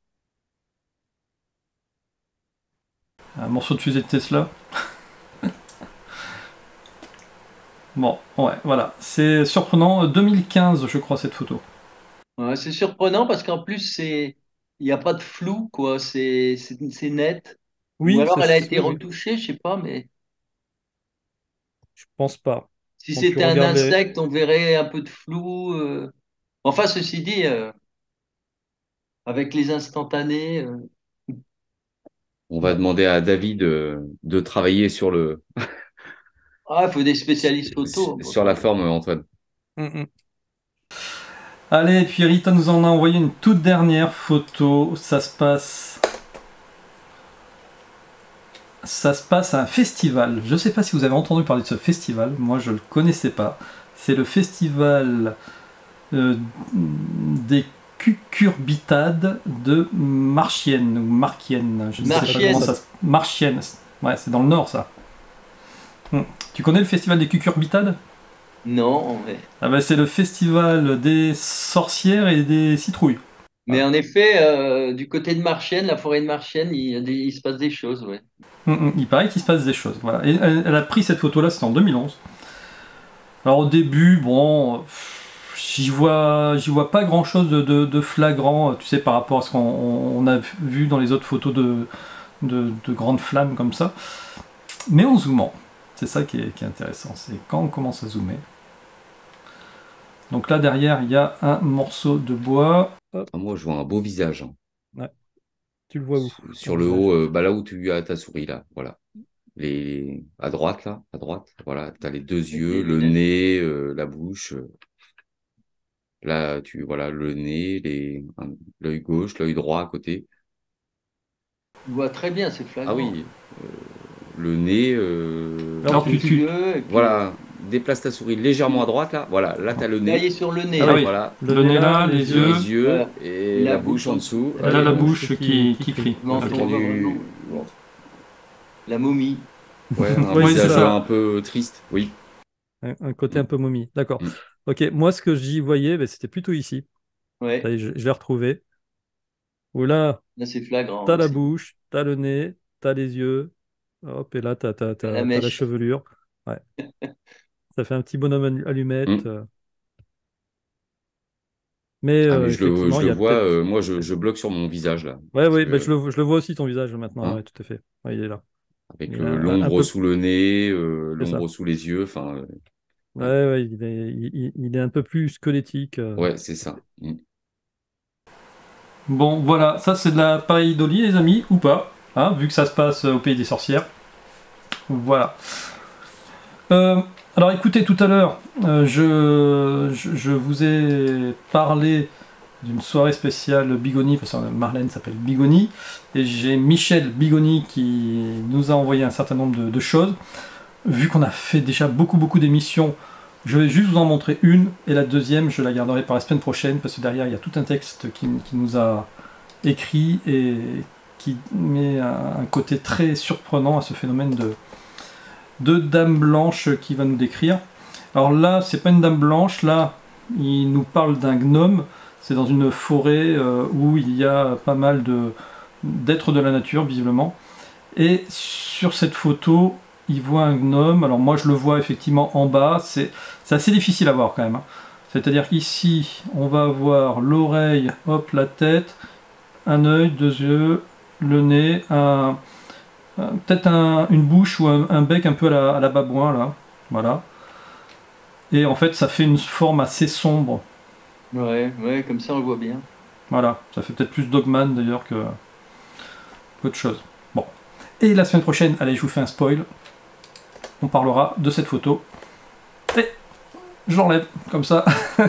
Un morceau de fusée de Tesla. Bon, ouais, voilà. C'est surprenant. deux mille quinze, je crois, cette photo. Ouais, c'est surprenant parce qu'en plus, c'est, il n'y a pas de flou, quoi. C'est, c'est, c'est net. Ou Oui, alors c'est, elle a été oui, oui. retouchée, je sais pas, mais Je pense pas. si Quand tu c'était un regardes les... insecte, on verrait un peu de flou. euh. Enfin, ceci dit, euh, avec les instantanés, euh, On va bon. demander à David euh, de travailler sur le Ah, il faut des spécialistes photo pour sur ça. la forme, Antoine. Mm, mm. Allez, et puis Rita nous en a envoyé une toute dernière photo. Ça se passe. Ça se passe à un festival. Je ne sais pas si vous avez entendu parler de ce festival. Moi, je ne le connaissais pas. C'est le festival euh, des cucurbitades de Marchienne ou Marquienne. Je ne sais pas Marchienne. comment ça se. Marchienne. Ouais, c'est dans le nord, ça. Hmm. Tu connais le festival des cucurbitades? Non, mais, Ah ben, c'est le festival des sorcières et des citrouilles. mais en effet, euh, du côté de Marchienne, la forêt de Marchienne, il, y a des- il se passe des choses, ouais. Hmm, hmm. Il paraît qu'il se passe des choses. Voilà. Et elle, elle a pris cette photo-là, c'était en deux mille onze. Alors au début, bon, pff, j'y vois, j'y vois pas grand-chose de, de- de flagrant, tu sais, par rapport à ce qu'on on a vu dans les autres photos de, de, de grandes flammes comme ça. Mais en zoomant, c'est ça qui est, qui est intéressant, c'est quand on commence à zoomer. Donc là derrière, il y a un morceau de bois. Ah, moi, je vois un beau visage, hein. Ouais. Tu le vois où? Sur Ton le visage. haut, euh, bah, là où tu as ta souris, là, voilà. Les... À droite, là, à droite, voilà, tu as les deux Avec yeux, les le lunettes. nez, euh, la bouche. euh. Là, tu voilà, le nez, les... un- l'œil gauche, l'œil droit à côté. On voit très bien, c'est Ah flagrant. oui, euh, le nez, euh, Alors Les tu, tu, yeux, et puis voilà, déplace ta souris légèrement à droite, là, voilà, là, tu as le là, il nez, est sur le nez. ah Là. oui, voilà, le nez là, les les yeux, yeux Voilà. et La la bouche bouche en en dessous. et là la Allez, bouche qui, qui crie. Le j'ai menton, entendu, la momie. ouais, un Oui, c'est visage ça. un peu triste, oui. Un, un côté un peu momie. D'accord. Mm. Ok, moi, ce que j'y voyais, ben, c'était plutôt ici. Ça Ouais. y est, je, je l'ai retrouvé. Où là, Là, c'est flagrant. T'as la aussi. bouche, t'as le nez, t'as les yeux. Hop, et là, t'as, t'as, T'as la t'as, t'as la mèche. chevelure. Ouais. Ça fait un petit bonhomme allu- allumette. Mm. euh. Mais Ah, mais euh, je le, effectivement, je il le y a vois, peut-être. euh, moi, je, je bloque sur mon visage, là. Ouais, Parce ouais, bah, je que, le, je le vois aussi ton visage maintenant. Ouais, hein, tout à fait. Ouais, il est là. avec Il est euh, un, un l'ombre peu. sous le nez, euh, C'est ça. l'ombre sous les yeux, enfin, euh, Ouais, ouais, ouais, il est, il, il- il est un peu plus squelettique. euh. ouais, c'est ça. Mm. Bon, voilà, ça c'est de la pareidolie, les amis, ou pas, hein, vu que ça se passe au pays des sorcières. Voilà. Euh, alors écoutez, tout à l'heure, euh, je, je, je vous ai parlé d'une soirée spéciale Bigoni, parce que Marlène s'appelle Bigoni, et j'ai Michel Bigoni qui nous a envoyé un certain nombre de, de choses. Vu qu'on a fait déjà beaucoup beaucoup d'émissions, je vais juste vous en montrer une, et la deuxième, je la garderai pour la semaine prochaine, parce que derrière, il y a tout un texte qui, qui nous a écrit et qui met un, un côté très surprenant à ce phénomène de, de dame blanche qu'il va nous décrire. Alors là, c'est pas une dame blanche, là, il nous parle d'un gnome. C'est dans une forêt euh, où il y a pas mal de, d'êtres de la nature, visiblement. Et sur cette photo, il voit un gnome. Alors moi, je le vois effectivement en bas. C'est, c'est assez difficile à voir quand même, hein. C'est-à-dire qu'ici, on va avoir l'oreille, hop, la tête, un œil, deux yeux, le nez, un, un- peut-être un- une bouche ou un, un bec un peu à la, à la babouin, là. Voilà. Et en fait, ça fait une forme assez sombre. Ouais, ouais, comme ça, on le voit bien. Voilà. Ça fait peut-être plus Dogman d'ailleurs que qu'autre chose. Bon. Et la semaine prochaine, allez, je vous fais un spoil. On parlera de cette photo. Et je l'enlève, comme ça.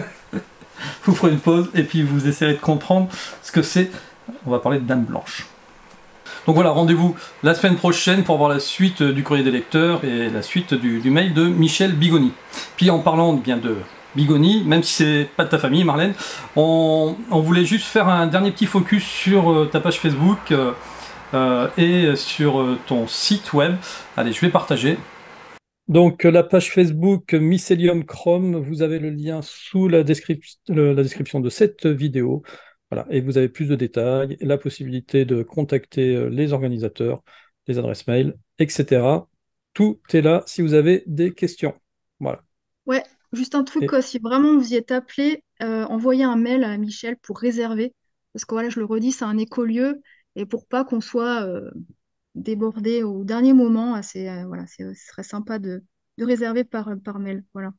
Vous ferez une pause et puis vous essayerez de comprendre ce que c'est. On va parler de Dame Blanche. Donc voilà, rendez-vous la semaine prochaine pour voir la suite du courrier des lecteurs et la suite du, du mail de Michel Bigoni. Puis en parlant bien de Bigoni, même si c'est pas de ta famille, Marlène, on, on voulait juste faire un dernier petit focus sur euh, ta page Facebook euh, euh, et sur euh, ton site web. Allez, je vais partager. Donc la page Facebook Mycelium Chrome, vous avez le lien sous la, descrip- le- la description de cette vidéo. Voilà, et vous avez plus de détails, la possibilité de contacter euh, les organisateurs, les adresses mail, et cetera. Tout est là si vous avez des questions. Voilà. Ouais, juste un truc, Et quoi, si vraiment vous y êtes appelé, euh, envoyez un mail à Michel pour réserver. Parce que voilà, je le redis, c'est un écolieu. Et pour pas qu'on soit euh, débordé au dernier moment, ah, c'est, euh, voilà, c'est- ce serait sympa de, de réserver par, par mail. Voilà.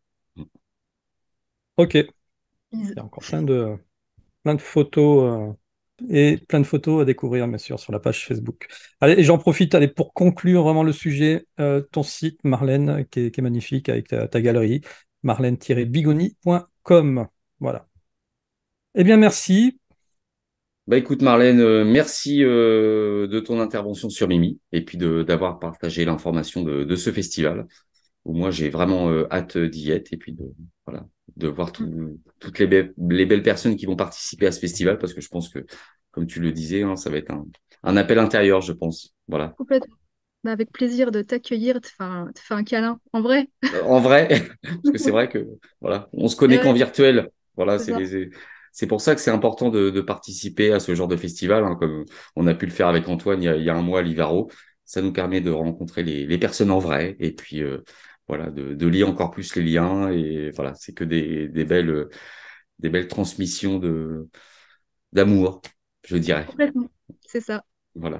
ok, il Bisous. y a encore plein de, plein de photos euh, et plein de photos à découvrir, bien sûr, sur la page Facebook. Allez, et j'en profite, allez, pour conclure vraiment le sujet, euh, ton site, Marlène, qui est, qui est magnifique avec ta, ta galerie, marlène tiret bigoni point com. Voilà. Eh bien, merci. Bah écoute Marlène, euh, merci euh, de ton intervention sur Mimi et puis de d'avoir partagé l'information de, de ce festival où moi j'ai vraiment euh, hâte d'y être et puis de voilà de voir tout- toutes les, be- les belles personnes qui vont participer à ce festival parce que je pense que comme tu le disais hein, ça va être un, un appel intérieur je pense voilà. Complètement. Bah, avec plaisir de t'accueillir, de te faire un, te faire un câlin. En vrai? Euh, En vrai parce que c'est vrai que voilà on se Eh connaît qu'en ouais, virtuel voilà c'est c'est ça. les c'est pour ça que c'est important de, de participer à ce genre de festival, hein, comme on a pu le faire avec Antoine il y a, il y a un mois à Livaro. Ça nous permet de rencontrer les, les personnes en vrai et puis euh, voilà, de, de lier encore plus les liens. Et voilà, c'est que des, des belles, des belles transmissions de, d'amour, je dirais. Complètement. C'est ça. Voilà.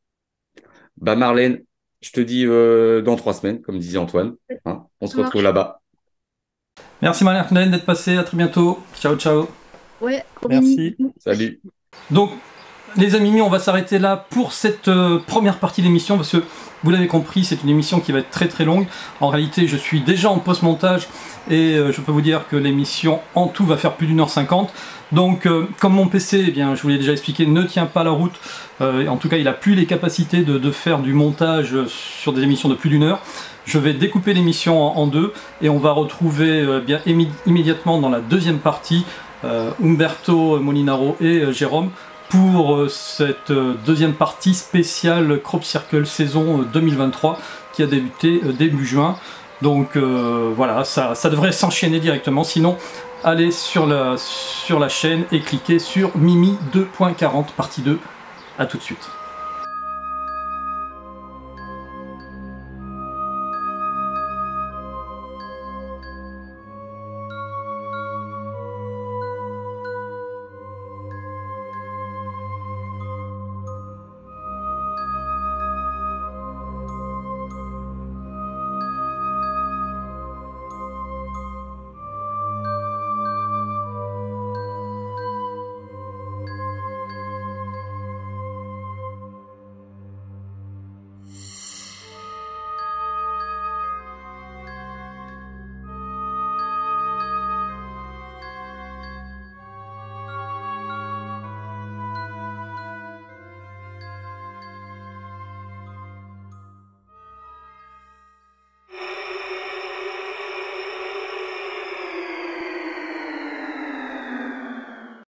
Bah Marlène, je te dis euh, dans trois semaines, comme disait Antoine. Hein, on se Ça retrouve marche. là-bas. Merci Marlène d'être passée. À très bientôt. Ciao, ciao. Ouais, gros Merci. bisous. Salut. Donc, les amis, on va s'arrêter là pour cette euh, première partie de l'émission parce que vous l'avez compris, c'est une émission qui va être très très longue. En réalité, je suis déjà en post-montage et euh, je peux vous dire que l'émission en tout va faire plus d'une heure cinquante. Donc, euh, comme mon P C, eh bien, je vous l'ai déjà expliqué, ne tient pas la route. Euh, en tout cas, il n'a plus les capacités de, de faire du montage sur des émissions de plus d'une heure. Je vais découper l'émission en, en deux et on va retrouver euh, bien émi- immédiatement dans la deuxième partie euh, Umberto Molinaro et euh, Jérôme pour euh, cette euh, deuxième partie spéciale Crop Circle saison euh, deux mille vingt-trois qui a débuté euh, début juin. Donc euh, voilà, ça, ça devrait s'enchaîner directement. Sinon, allez sur la, sur la chaîne et cliquez sur Mimi deux point quarante partie deux À tout de suite.